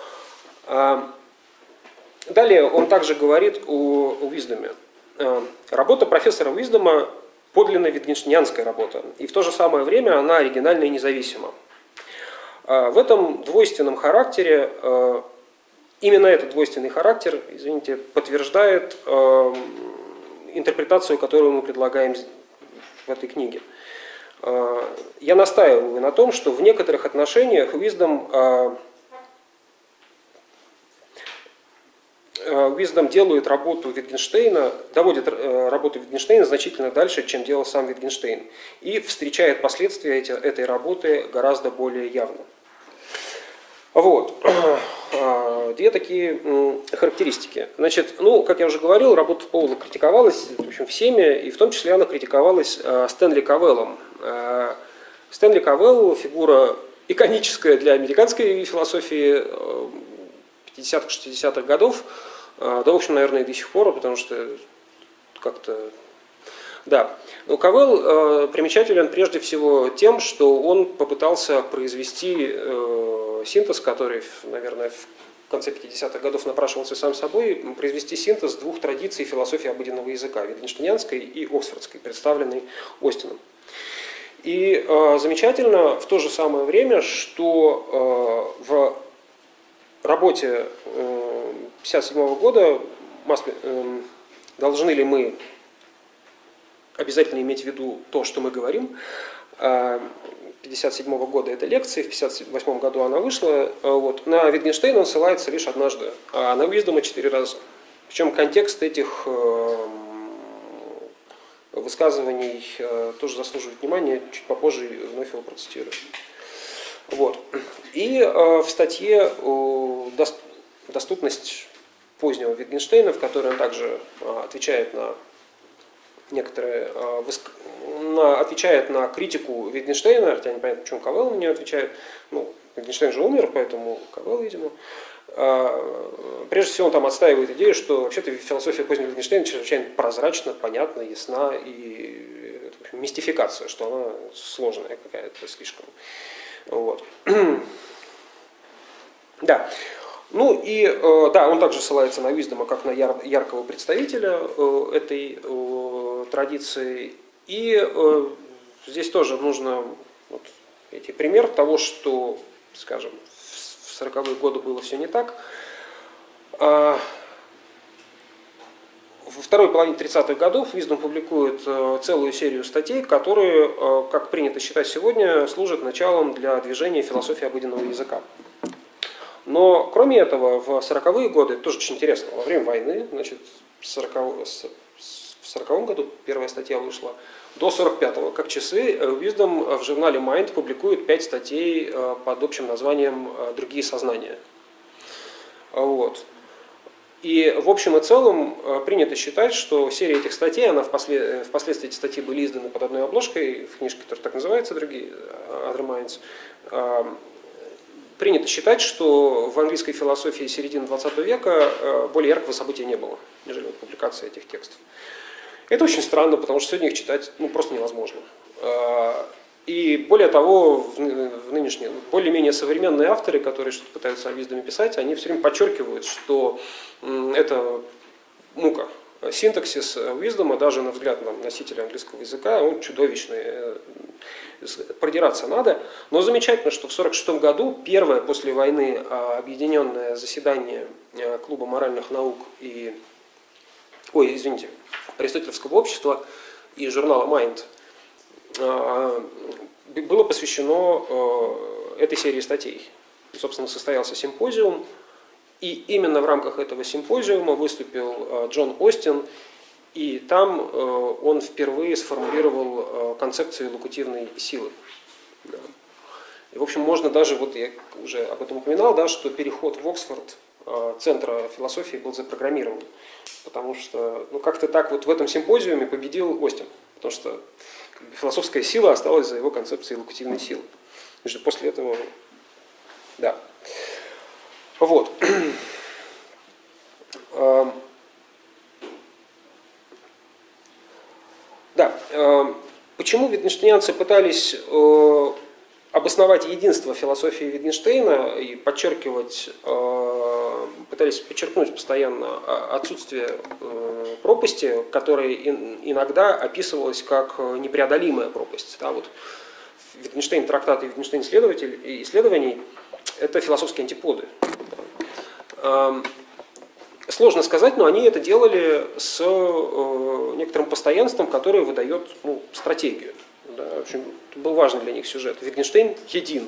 Далее он также говорит о Уиздоме. Работа профессора Уиздома подлинно витгенштейнская работа, и в то же самое время она оригинальна и независима. В этом двойственном характере, именно этот двойственный характер, подтверждает интерпретацию, которую мы предлагаем в этой книге. Я настаиваю на том, что в некоторых отношениях Уиздом делает работу Wittgensteina, доводит работу Wittgensteina значительно дальше, чем делал сам Wittgenstein, и встречает последствия этой работы гораздо более явно. Вот. Две такие характеристики. Значит, как я уже говорил, работа Поула критиковалась, в общем, всеми, и в том числе она критиковалась Стэнли Кавеллом. Стэнли Кавелл — фигура иконическая для американской философии 50-х, 60-х годов, да, в общем, наверное, и до сих пор, потому что как-то... Да. Но Кавелл примечателен прежде всего тем, что он попытался произвести синтез, который, наверное, в конце 50-х годов напрашивался сам собой, произвести синтез двух традиций философии обыденного языка, витгенштейнской и оксфордской, представленной Остином. И замечательно в то же самое время, что в работе 1957 года должны ли мы обязательно иметь в виду то, что мы говорим. 1957 года это лекция, в 1958 году она вышла. Вот. На Wittgensteina он ссылается лишь однажды, а на Уиздома 4 раза. Причем контекст этих высказываний тоже заслуживает внимания, чуть попозже вновь его процитирую. Вот. И в статье «Доступность позднего Wittgensteina», в которой он также отвечает на отвечает на критику Wittgensteina, хотя непонятно, почему Кавелл на нее отвечает. Wittgenstein же умер, поэтому Кавелл, видимо. Прежде всего, он там отстаивает идею, что вообще-то философия позднего Wittgensteina чрезвычайно прозрачна, понятна, ясна, и это, в общем, мистификация, что она сложная какая-то слишком. Вот. Да. Он также ссылается на Уиздома как на яркого представителя этой традиции. И здесь тоже нужно вот, найти пример того, что, скажем, в 40-е годы было все не так. Во второй половине 30-х годов Wisdom публикует целую серию статей, которые, как принято считать сегодня, служат началом для движения философии обыденного языка. Но кроме этого, в 40-е годы, это тоже очень интересно, во время войны, значит, в 40-м году первая статья вышла, до 45-го, как часы, Wisdom в журнале Mind публикует 5 статей под общим названием «Другие сознания». Вот. И в общем и целом принято считать, что серия этих статей, впоследствии эти статьи были изданы под одной обложкой в книжке, которая так называется, «Другие Other Minds». Принято считать, что в английской философии середины 20 века более яркого события не было, нежели публикация этих текстов. Это очень странно, потому что сегодня их читать просто невозможно. И более того, в нынешние, более-менее современные авторы, которые что-то пытаются о Wisdom писать, они все время подчеркивают, что это мука. Синтаксис Wisdom, даже на взгляд носителя английского языка, он чудовищный. Продираться надо. Но замечательно, что в 1946 году первое после войны объединенное заседание Клуба моральных наук и Аристотелевского общества и журнала Mind было посвящено этой серии статей. Собственно, состоялся симпозиум, и именно в рамках этого симпозиума выступил Джон Остин, и там он впервые сформулировал концепцию локутивной силы. И, в общем, можно даже, вот я уже об этом упоминал, да, что переход в Оксфорд центра философии был запрограммирован, потому что как-то так вот в этом симпозиуме победил Остин, потому что философская сила осталась за его концепцией локутивной силы. После этого, да. Вот. Да. Почему витгенштейнцы пытались обосновать единство философии Витгенштейна и пытались подчеркнуть постоянно отсутствие пропасти, которая иногда описывалась как непреодолимая пропасть. Да, вот Витгенштейн трактат и Витгенштейн исследований – это философские антиподы. Сложно сказать, но они это делали с некоторым постоянством, которое выдает стратегию. Да, в общем, был важен для них сюжет. Витгенштейн един.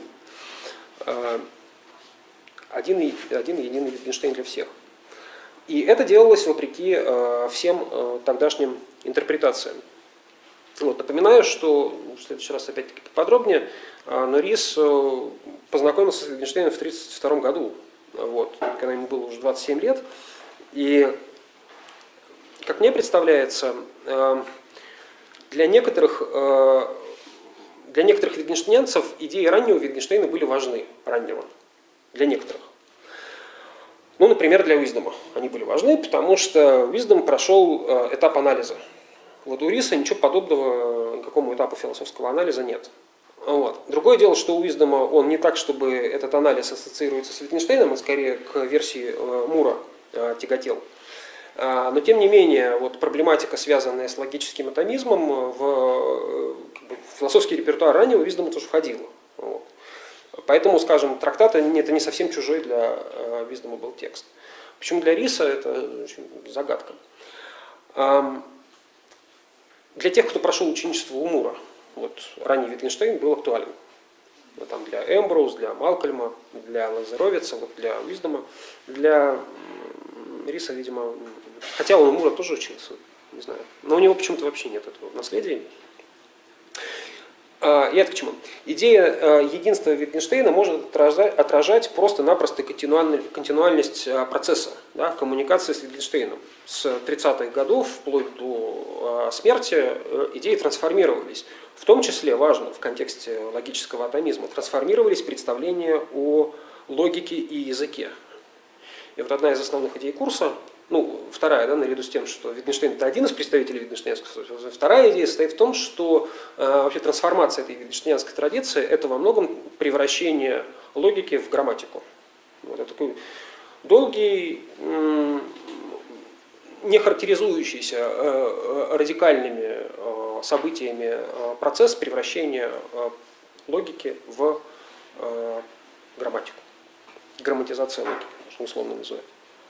Один и единый Витгенштейн для всех. И это делалось вопреки всем тогдашним интерпретациям. Вот, напоминаю, что в следующий раз опять-таки подробнее, но Рис познакомился с Витгенштейном в 1932 году, вот, когда ему было уже 27 лет. И, как мне представляется, для некоторых витгенштейнцев идеи раннего Витгенштейна были важны, раннего, для некоторых. Ну, например, для Wisdom они были важны, потому что Wisdom прошел этап анализа. Вот у Риса ничего подобного никакому этапу философского анализа нет. Вот. Другое дело, что у Wisdom он не так, чтобы этот анализ ассоциируется с Витгенштейном, он скорее к версии Мура тяготел. Но тем не менее, вот проблематика, связанная с логическим атомизмом, в философский репертуар раннего Wisdom тоже входила. Вот. Поэтому, скажем, трактат это не совсем чужой для Wisdom был текст. Почему для Риса это загадка. Для тех, кто прошел ученичество у Мура, вот, ранний Витгенштейн был актуален. Там для Эмброуз, для Малкольма, для Лазаровица, вот для Wisdom, для Риса, видимо, хотя он у Мура тоже учился, не знаю, но у него почему-то вообще нет этого наследия. И это к чему? Идея единства Витгенштейна может отражать просто-напросто континуальность процесса, да, коммуникации с Витгенштейном. С 30-х годов вплоть до смерти идеи трансформировались. В том числе, важно в контексте логического атомизма, трансформировались представления о логике и языке. И вот одна из основных идей курса, вторая, да, наряду с тем, что Витгенштейн это один из представителей витгенштейнской, вторая идея состоит в том, что вообще трансформация этой витгенштейнской традиции это во многом превращение логики в грамматику. Вот это такой долгий, не характеризующийся радикальными событиями процесс превращения логики в грамматику. Грамматизация логики, можно условно называть.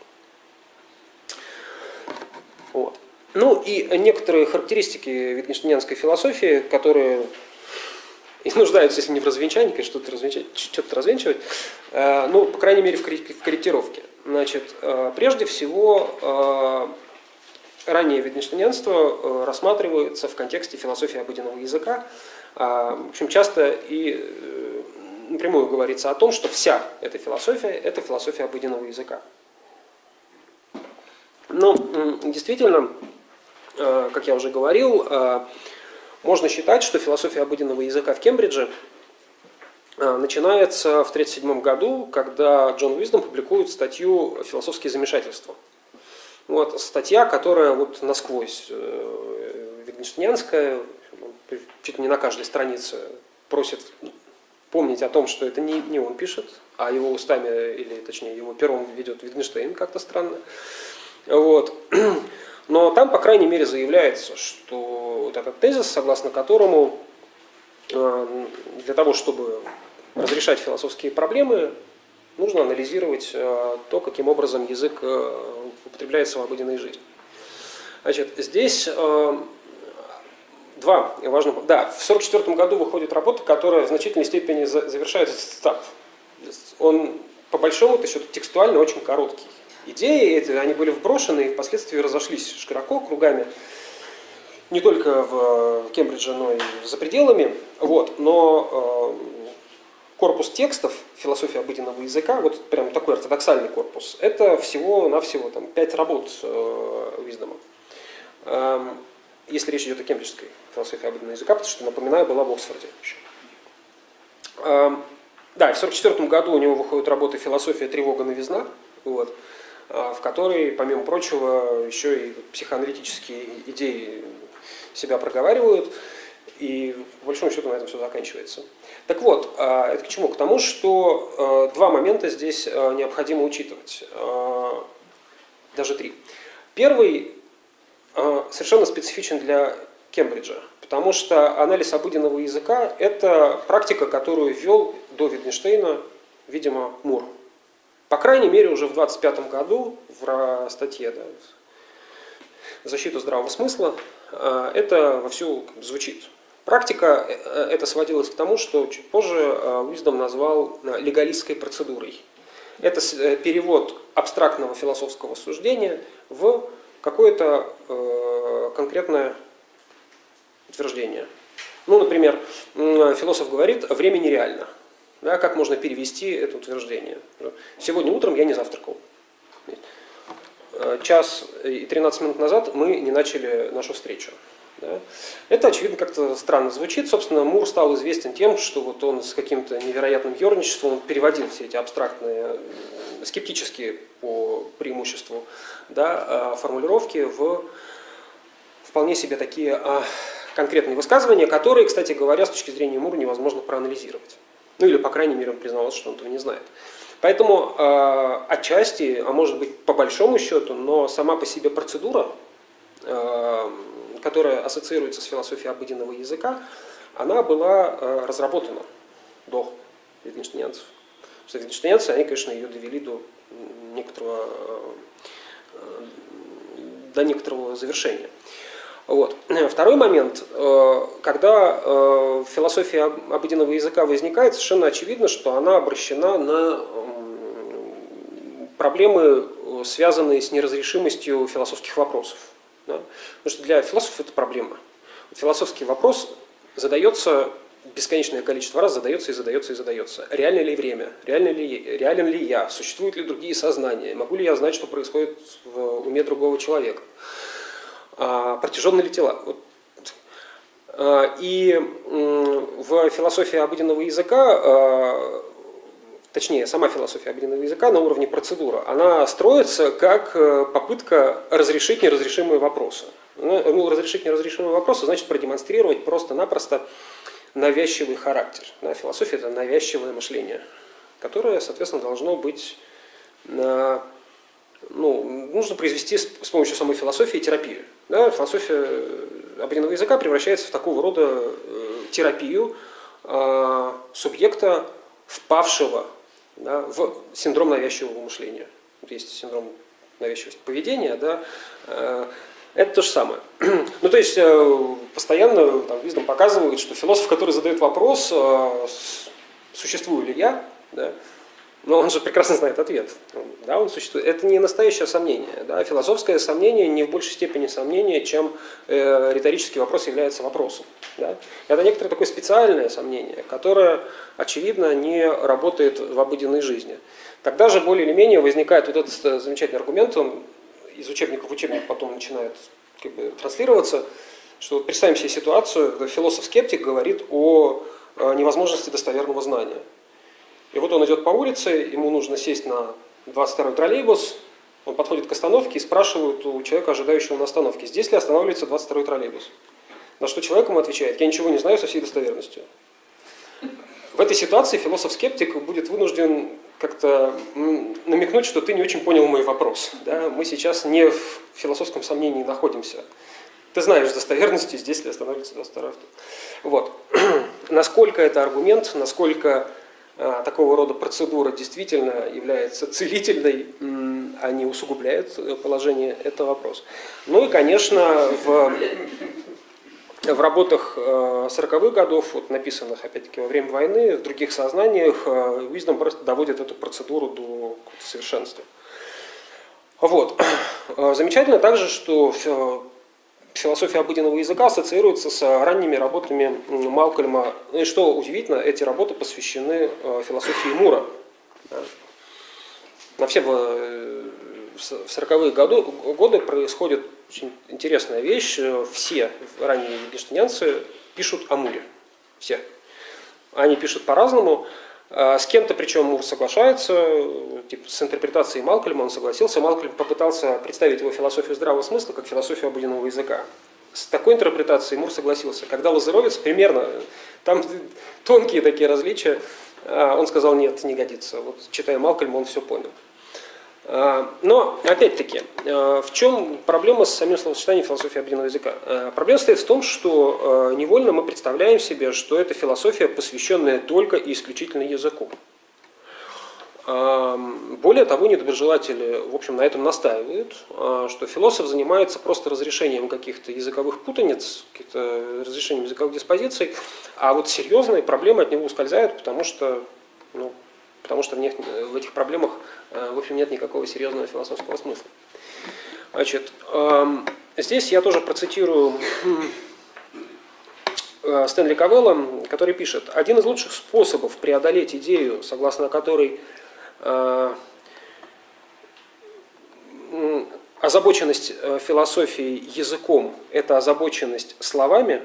Вот. Ну и некоторые характеристики витгенштейнианской философии, которые и нуждаются, если не в развенчании, конечно, что-то развенчивать, ну, по крайней мере, в корректировке. Значит, прежде всего, раннее витгенштейнянство рассматривается в контексте философии обыденного языка. В общем, часто и напрямую говорится о том, что вся эта философия – это философия обыденного языка. Но действительно, как я уже говорил, можно считать, что философия обыденного языка в Кембридже начинается в 1937 году, когда Джон Уиздом публикует статью «Философские замешательства». Вот, статья, которая вот насквозь витгенштейнянская, чуть не на каждой странице просит помнить о том, что это не он пишет, а его устами, или точнее его пером ведет Витгенштейн, как-то странно. Вот. Но там, по крайней мере, заявляется, что вот этот тезис, согласно которому для того, чтобы разрешать философские проблемы, нужно анализировать то, каким образом язык употребляется в обыденной жизни. Значит, здесь два важных... Да, в 1944 году выходит работа, которая в значительной степени завершает этот этап. Он, по большому-то счету, текстуально очень короткий. Идеи эти, они были вброшены и впоследствии разошлись широко, кругами, не только в Кембридже, но и за пределами. Вот. Но корпус текстов философии обыденного языка, вот прям такой ортодоксальный корпус, это всего-навсего 5 работ Уиздома. Если речь идет о кембриджской философии обыденного языка, потому что, напоминаю, была в Оксфорде еще. Да, в 1944 году у него выходит работа «Философия, тревога, новизна», вот, в которой, помимо прочего, еще и психоаналитические идеи себя проговаривают, и по большому счету на этом все заканчивается. Так вот, это к чему? К тому, что два момента здесь необходимо учитывать, даже 3. Первый совершенно специфичен для Кембриджа, потому что анализ обыденного языка – это практика, которую ввел до Витгенштейна, видимо, Мур. По крайней мере, уже в 1925 году в статье «Защита здравого смысла» это вовсю звучит. Практика это сводилась к тому, что чуть позже Уиздом назвал легалистской процедурой. Это перевод абстрактного философского суждения в какое-то конкретное утверждение. Ну, например, философ говорит: время нереально. Да, как можно перевести это утверждение? Сегодня утром я не завтракал. Час и 13 минут назад мы не начали нашу встречу. Да? Это, очевидно, как-то странно звучит. Собственно, Мур стал известен тем, что вот он с каким-то невероятным ерничеством переводил все эти абстрактные, скептические по преимуществу, да, формулировки в вполне себе такие конкретные высказывания, которые, кстати говоря, с точки зрения Мура невозможно проанализировать. Ну или, по крайней мере, он признавался, что он этого не знает. Поэтому отчасти, а может быть по большому счету, но сама по себе процедура, которая ассоциируется с философией обыденного языка, она была разработана до витгенштейнянцев. Потому что витгенштейнянцы, они, конечно, ее довели до некоторого завершения. Вот. Второй момент, когда философия обыденного языка возникает, совершенно очевидно, что она обращена на проблемы, связанные с неразрешимостью философских вопросов. Да? Потому что для философов это проблема. Философский вопрос задается бесконечное количество раз, задается и задается и задается. Реально ли время? Реален ли я? Существуют ли другие сознания? Могу ли я знать, что происходит в уме другого человека? Протяженны ли тела? И в философии обыденного языка, точнее, сама философия обыденного языка на уровне процедуры, она строится как попытка разрешить неразрешимые вопросы. Ну, разрешить неразрешимые вопросы значит продемонстрировать просто-напросто навязчивый характер. Да, философия – это навязчивое мышление, которое, соответственно, должно быть нужно произвести с помощью самой философии терапию. Да? Философия обыденного языка превращается в такого рода терапию субъекта, впавшего, да, в синдром навязчивого мышления. Есть синдром навязчивости поведения, да, это то же самое. Ну, то есть, постоянно там, Виздом показывает, что философ, который задает вопрос, существую ли я, да, но он же прекрасно знает ответ. Да, он существует. Это не настоящее сомнение. Да. Философское сомнение не в большей степени сомнение, чем риторический вопрос является вопросом. Да. Это некоторое такое специальное сомнение, которое, очевидно, не работает в обыденной жизни. Тогда же более или менее возникает вот этот замечательный аргумент, он из учебника в учебник потом начинает как бы транслироваться, что вот представим себе ситуацию, когда философ-скептик говорит о невозможности достоверного знания. И вот он идет по улице, ему нужно сесть на 22-й троллейбус, он подходит к остановке и спрашивает у человека, ожидающего на остановке, здесь ли останавливается 22-й троллейбус. На что человек ему отвечает, я ничего не знаю со всей достоверностью. В этой ситуации философ-скептик будет вынужден как-то намекнуть, что ты не очень понял мой вопрос. Да? Мы сейчас не в философском сомнении находимся. Ты знаешь с достоверностью, здесь ли останавливается 22-й. Вот. Насколько это аргумент, насколько такого рода процедура действительно является целительной, а не усугубляет положение, это вопрос. Ну и, конечно, в работах 40-х годов, вот, написанных, опять-таки, во время войны, в других сознаниях, Уиздом просто доводит эту процедуру до совершенства. Вот. Замечательно также, что философия обыденного языка ассоциируется с ранними работами Малкольма. И что удивительно, эти работы посвящены философии Мура. Вообще в 40-е годы происходит очень интересная вещь. Все ранние витгенштейнянцы пишут о Муре. Все. Они пишут по-разному. С кем-то, причем, Мур соглашается, типа, с интерпретацией Малкольма он согласился. Малкольм попытался представить его философию здравого смысла как философию обыденного языка. С такой интерпретацией Мур согласился. Когда Лазаровец, примерно, там тонкие такие различия, он сказал, нет, не годится. Вот, читая Малкольма, он все понял. Но, опять-таки, в чем проблема с самим словосочетанием философии обыденного языка? Проблема стоит в том, что невольно мы представляем себе, что это философия, посвященная только и исключительно языку. Более того, недоброжелатели, в общем, на этом настаивают, что философ занимается просто разрешением каких-то языковых путаниц, разрешением языковых диспозиций, а вот серьезные проблемы от него ускользают, потому что в этих проблемах, в общем, нет никакого серьезного философского смысла. Значит, здесь я тоже процитирую Стэнли Кавелла, который пишет: один из лучших способов преодолеть идею, согласно которой озабоченность философии языком – это озабоченность словами.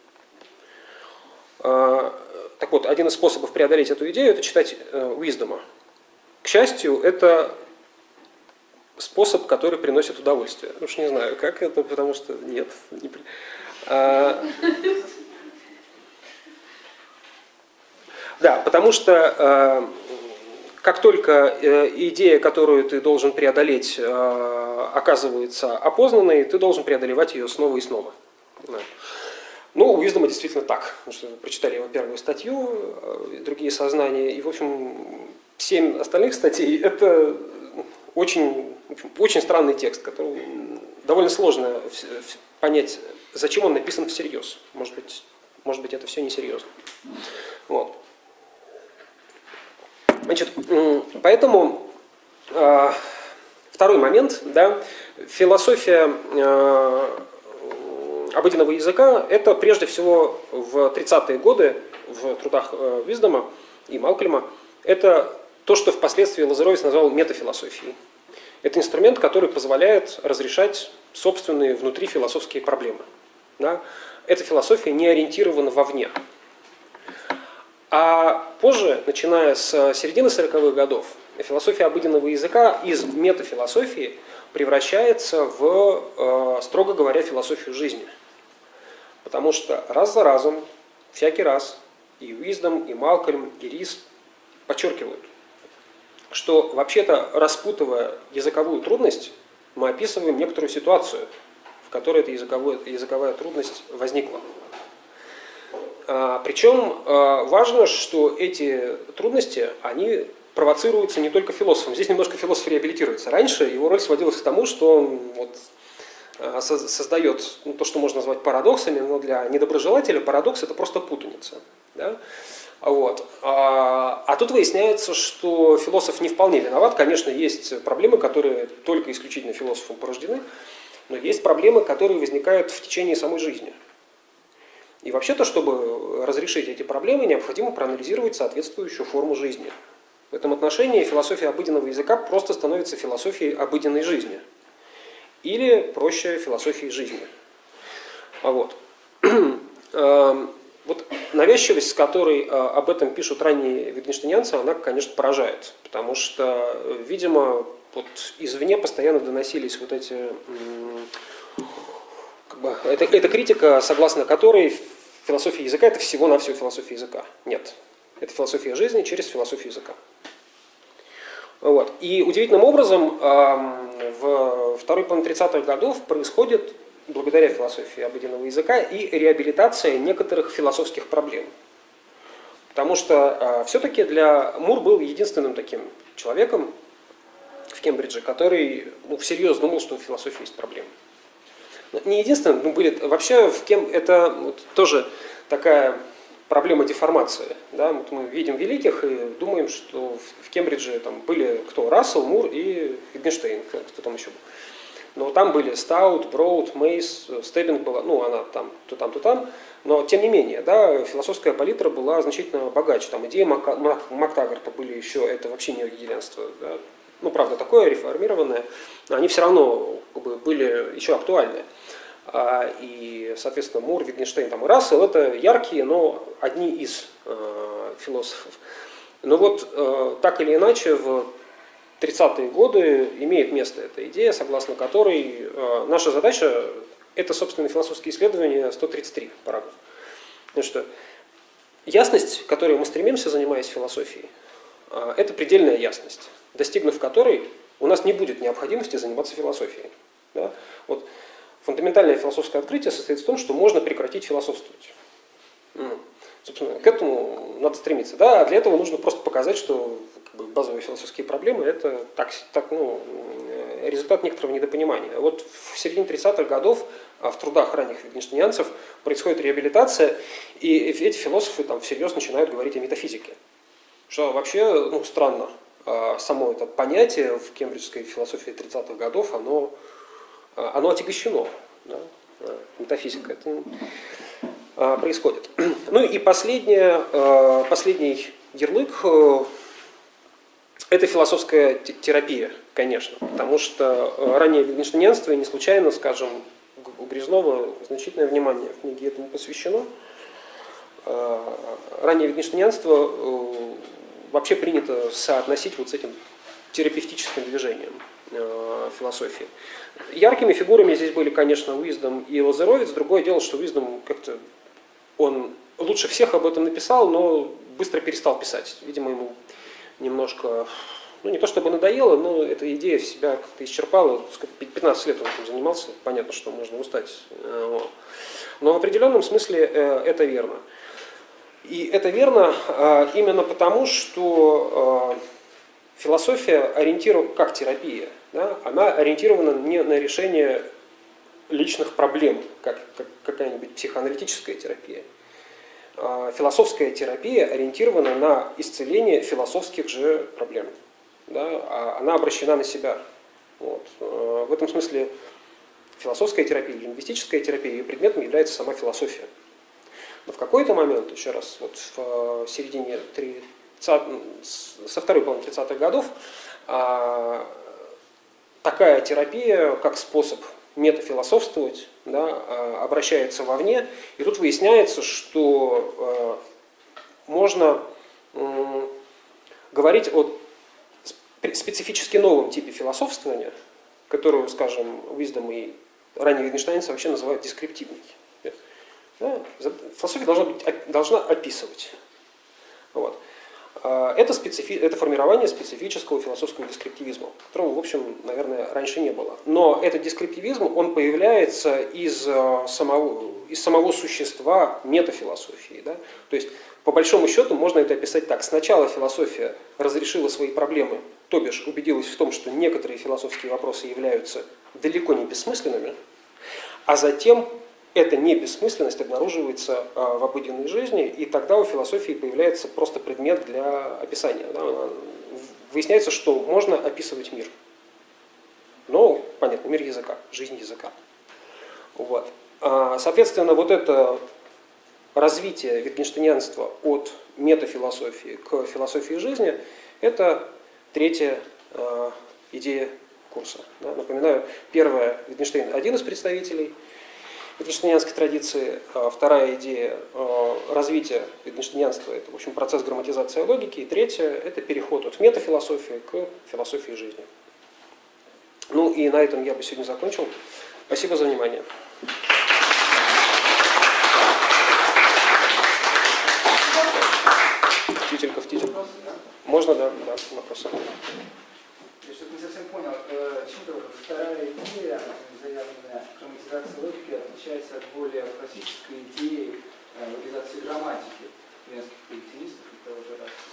Так вот, один из способов преодолеть эту идею – это читать Уиздома. К счастью, это способ, который приносит удовольствие. Уж не знаю, как это, потому что нет. Да, потому что как только идея, которую ты должен преодолеть, оказывается опознанной, ты должен преодолевать ее снова и снова. Ну, у Уиздома действительно так. Потому что прочитали его первую статью, другие сознания, и, в общем, 7 остальных статей – это очень странный текст, который довольно сложно понять, зачем он написан всерьез. Может быть, это все несерьезно. Вот. Значит, поэтому второй момент, да, философия обыденного языка – это прежде всего в 30-е годы в трудах Уиздома и Малкольма это то, что впоследствии Лазаровец назвал метафилософией. Это инструмент, который позволяет разрешать собственные внутрифилософские проблемы. Да? Эта философия не ориентирована вовне. А позже, начиная с середины 40-х годов, философия обыденного языка из метафилософии превращается в, строго говоря, философию жизни. Потому что раз за разом, всякий раз, и Уиздом, и Малкольм, и Рис подчеркивают, что вообще-то, распутывая языковую трудность, мы описываем некоторую ситуацию, в которой эта языковая трудность возникла. Причем важно, что эти трудности, они провоцируются не только философом. Здесь немножко философ реабилитируется. Раньше его роль сводилась к тому, что он создает то, что можно назвать парадоксами, но для недоброжелателя парадокс – это просто путаница. Да? А тут выясняется, что философ не вполне виноват. Конечно, есть проблемы, которые только исключительно философом порождены, но есть проблемы, которые возникают в течение самой жизни. И вообще-то, чтобы разрешить эти проблемы, необходимо проанализировать соответствующую форму жизни. В этом отношении философия обыденного языка просто становится философией обыденной жизни. Или, проще, философией жизни. Вот навязчивость, с которой об этом пишут ранние витгенштейнянцы, она, конечно, поражает. Потому что, видимо, извне постоянно доносились эти... Это критика, согласно которой философия языка – это всего-навсего философия языка. Нет. Это философия жизни через философию языка. И удивительным образом в второй половине 30-х годов происходит, благодаря философии обыденного языка, и реабилитация некоторых философских проблем. Потому что все-таки Мур был единственным таким человеком в Кембридже, который всерьез думал, что в философии есть проблемы. Не единственным, но были вообще это тоже такая проблема деформации. Да? Мы видим великих и думаем, что в Кембридже были кто? Рассел, Мур и Витгенштейн, кто там еще был. Но там были Стаут, Броуд, Мейс, Стеббинг была, она там, то там, то там. Но тем не менее, да, философская палитра была значительно богаче. Там идеи Мактагарта были еще, это вообще не гегелианство. Да? Правда, такое реформированное, но они все равно были еще актуальны. И, соответственно, Мур, Витгенштейн и Рассел – это яркие, но одни из философов. Но так или иначе, в 30-е годы имеет место эта идея, согласно которой наша задача – это, собственно, философские исследования 133 параграф. Потому что ясность, к которой мы стремимся, занимаясь философией, это предельная ясность, достигнув которой у нас не будет необходимости заниматься философией. Да? Фундаментальное философское открытие состоит в том, что можно прекратить философствовать. Собственно, к этому надо стремиться. Да? А для этого нужно просто показать, что базовые философские проблемы – это результат некоторого недопонимания. В середине 30-х годов в трудах ранних витгенштейнянцев происходит реабилитация, и эти философы всерьез начинают говорить о метафизике. Что вообще странно. Само это понятие в кембриджской философии 30-х годов, оно отягощено. Да? Метафизика. Это происходит. И последний ярлык – это философская терапия, конечно. Потому что раннее витгенштейнянство, не случайно, скажем, у Грязнова значительное внимание в книге этому посвящено. Раннее витгенштейнянство вообще принято соотносить с этим терапевтическим движением философии. Яркими фигурами здесь были, конечно, Уиздом и Лазаровец. Другое дело, что Уиздом как-то он лучше всех об этом написал, но быстро перестал писать. Видимо, ему немножко, не то чтобы надоело, но эта идея в себя как-то исчерпала. 15 лет он этим занимался, понятно, что можно устать. Но в определенном смысле это верно. И это верно именно потому, что философия ориентирована как терапия. Да? Она ориентирована не на решение личных проблем, как какая-нибудь психоаналитическая терапия. Философская терапия ориентирована на исцеление философских же проблем. Да? Она обращена на себя. В этом смысле философская терапия, лингвистическая терапия, ее предметом является сама философия. Но в какой-то момент, еще раз, в середине со второй половины 30-х годов, такая терапия, как способ метафилософствовать, да, обращается вовне. И тут выясняется, что можно говорить о специфически новом типе философствования, которую, скажем, Уиздом и ранние витгенштейнцы вообще называют дескриптивной. Да? Философия должна описывать. Это формирование специфического философского дескриптивизма, которого, в общем, наверное, раньше не было. Но этот дескриптивизм, он появляется из самого существа метафилософии. Да? То есть, по большому счету, можно это описать так. Сначала философия разрешила свои проблемы, то бишь убедилась в том, что некоторые философские вопросы являются далеко не бессмысленными, а затем эта небессмысленность обнаруживается в обыденной жизни, и тогда у философии появляется просто предмет для описания. Да? Выясняется, что можно описывать мир. Но, понятно, мир языка, жизнь языка. Вот. Соответственно, вот это развитие витгенштейнянства от метафилософии к философии жизни – это третья идея курса. Да? Напоминаю, первая, Витгенштейн – один из представителей витгенштейнянской традиции. Вторая идея развития витгенштейнянства – это, в общем, процесс грамматизации логики. И третья – это переход от метафилософии к философии жизни. Ну и на этом я бы сегодня закончил. Спасибо за внимание. Тютелька в тютельку. Можно, да, вопросы. Я что-то не совсем понял. Чем-то вторая идея, заявленная грамматизация логики, отличается от более классической идеи логизации грамматики венских коллективистов и того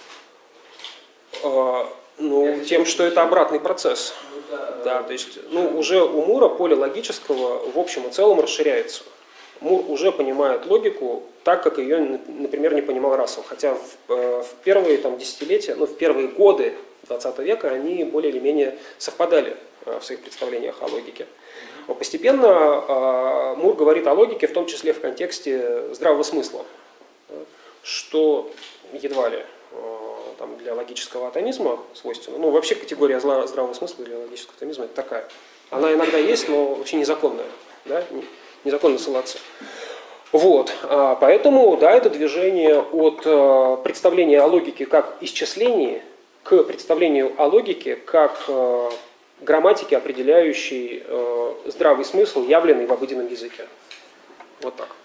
же Рассела. Ну, тем, что это обратный процесс. Да, то есть, уже у Мура поле логического в общем и целом расширяется. Мур уже понимает логику так, как ее, например, не понимал Рассел. Хотя в первые десятилетия, в первые годы 20 века они более или менее совпадали в своих представлениях о логике. Но постепенно Мур говорит о логике, в том числе в контексте здравого смысла, что едва ли для логического атомизма свойственно. Ну, вообще категория здравого смысла для логического атомизма это такая. Она иногда есть, но вообще незаконная. Да? Незаконно ссылаться. Вот. Поэтому, да, это движение от представления о логике как исчислении к представлению о логике как грамматике, определяющей здравый смысл, явленный в обыденном языке. Вот так.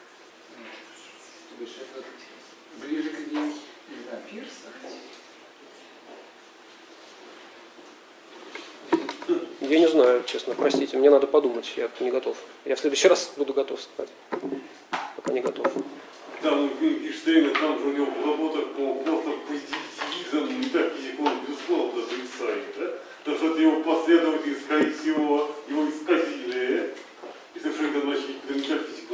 Ближе к идее, не знаю, Пирса? Я не знаю, честно, простите, мне надо подумать, я не готов. Я в следующий раз буду готов сказать. Пока не готов. Да, Витгенштейн, там же у него в работах по позитивизм, метафизику, он безусловно отрицает, да? Потому что это его последователи, скорее всего, его исказили, и совершенно начали метафизику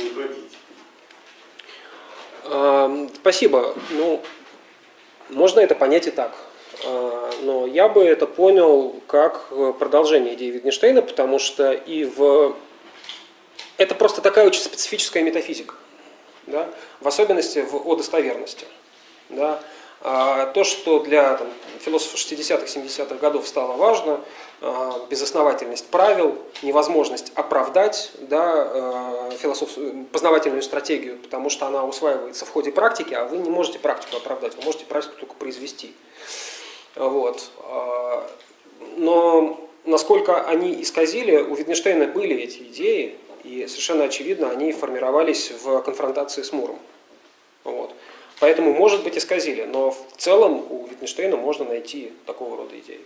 возродить. Спасибо. Можно это понять и так. Но я бы это понял как продолжение идеи Витгенштейна, потому что это просто такая очень специфическая метафизика, да? В особенности о достоверности. Да? То, что для философов 60-х, 70-х годов стало важно, безосновательность правил, невозможность оправдать, да, познавательную стратегию, потому что она усваивается в ходе практики, а вы не можете практику оправдать, вы можете практику только произвести. Вот. Но насколько они исказили, у Витгенштейна были эти идеи, и совершенно очевидно, они формировались в конфронтации с Муром. Вот. Поэтому, может быть, исказили, но в целом у Витгенштейна можно найти такого рода идеи.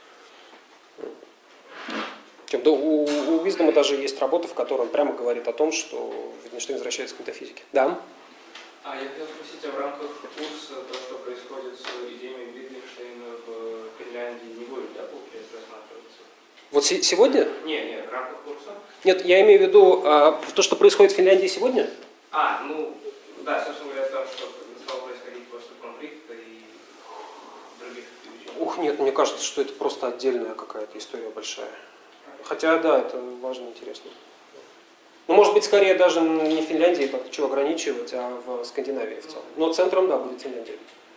У Уиздома даже есть работа, в которой он прямо говорит о том, что Витгенштейн возвращается к метафизике. Да? Я хотел спросить, в рамках курса то, что происходит с идеями Витгенштейна в Финляндии, не будет, да, получается, рассматриваться? Вот сегодня? Нет, в рамках курса. Нет, я имею в виду то, что происходит в Финляндии сегодня? Да, собственно говоря, там, что стало происходить после конфликта и других вещей. Нет, мне кажется, что это просто отдельная какая-то история большая. Хотя, да, это важно, интересно. Может быть, скорее даже не в Финляндии, так чего ограничивать, а в Скандинавии в целом. Но центром, да, будет Финляндия.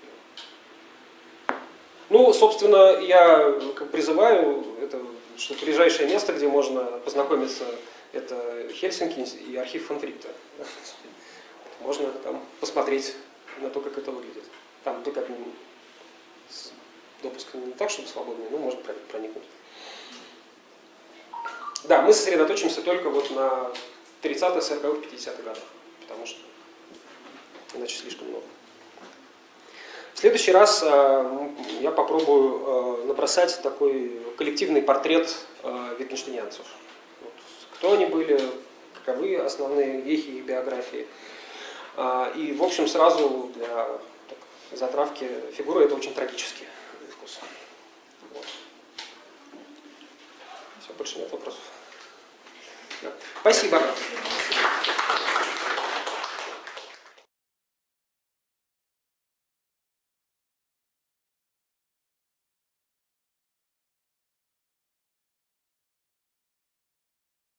Собственно, я призываю, что ближайшее место, где можно познакомиться, это Хельсинки и архив фон Врихта. Можно там посмотреть на то, как это выглядит. Там как допуск не так, чтобы свободный, но можно проникнуть. Да, мы сосредоточимся только на 30-х, 40-х, 50-х годах, потому что иначе слишком много. В следующий раз я попробую набросать такой коллективный портрет витгенштейнянцев. Вот. Кто они были, каковы основные вехи их биографии. И, в общем, сразу для затравки фигуры это очень трагический вкус. Вот. Все, больше нет вопросов. Да. Спасибо.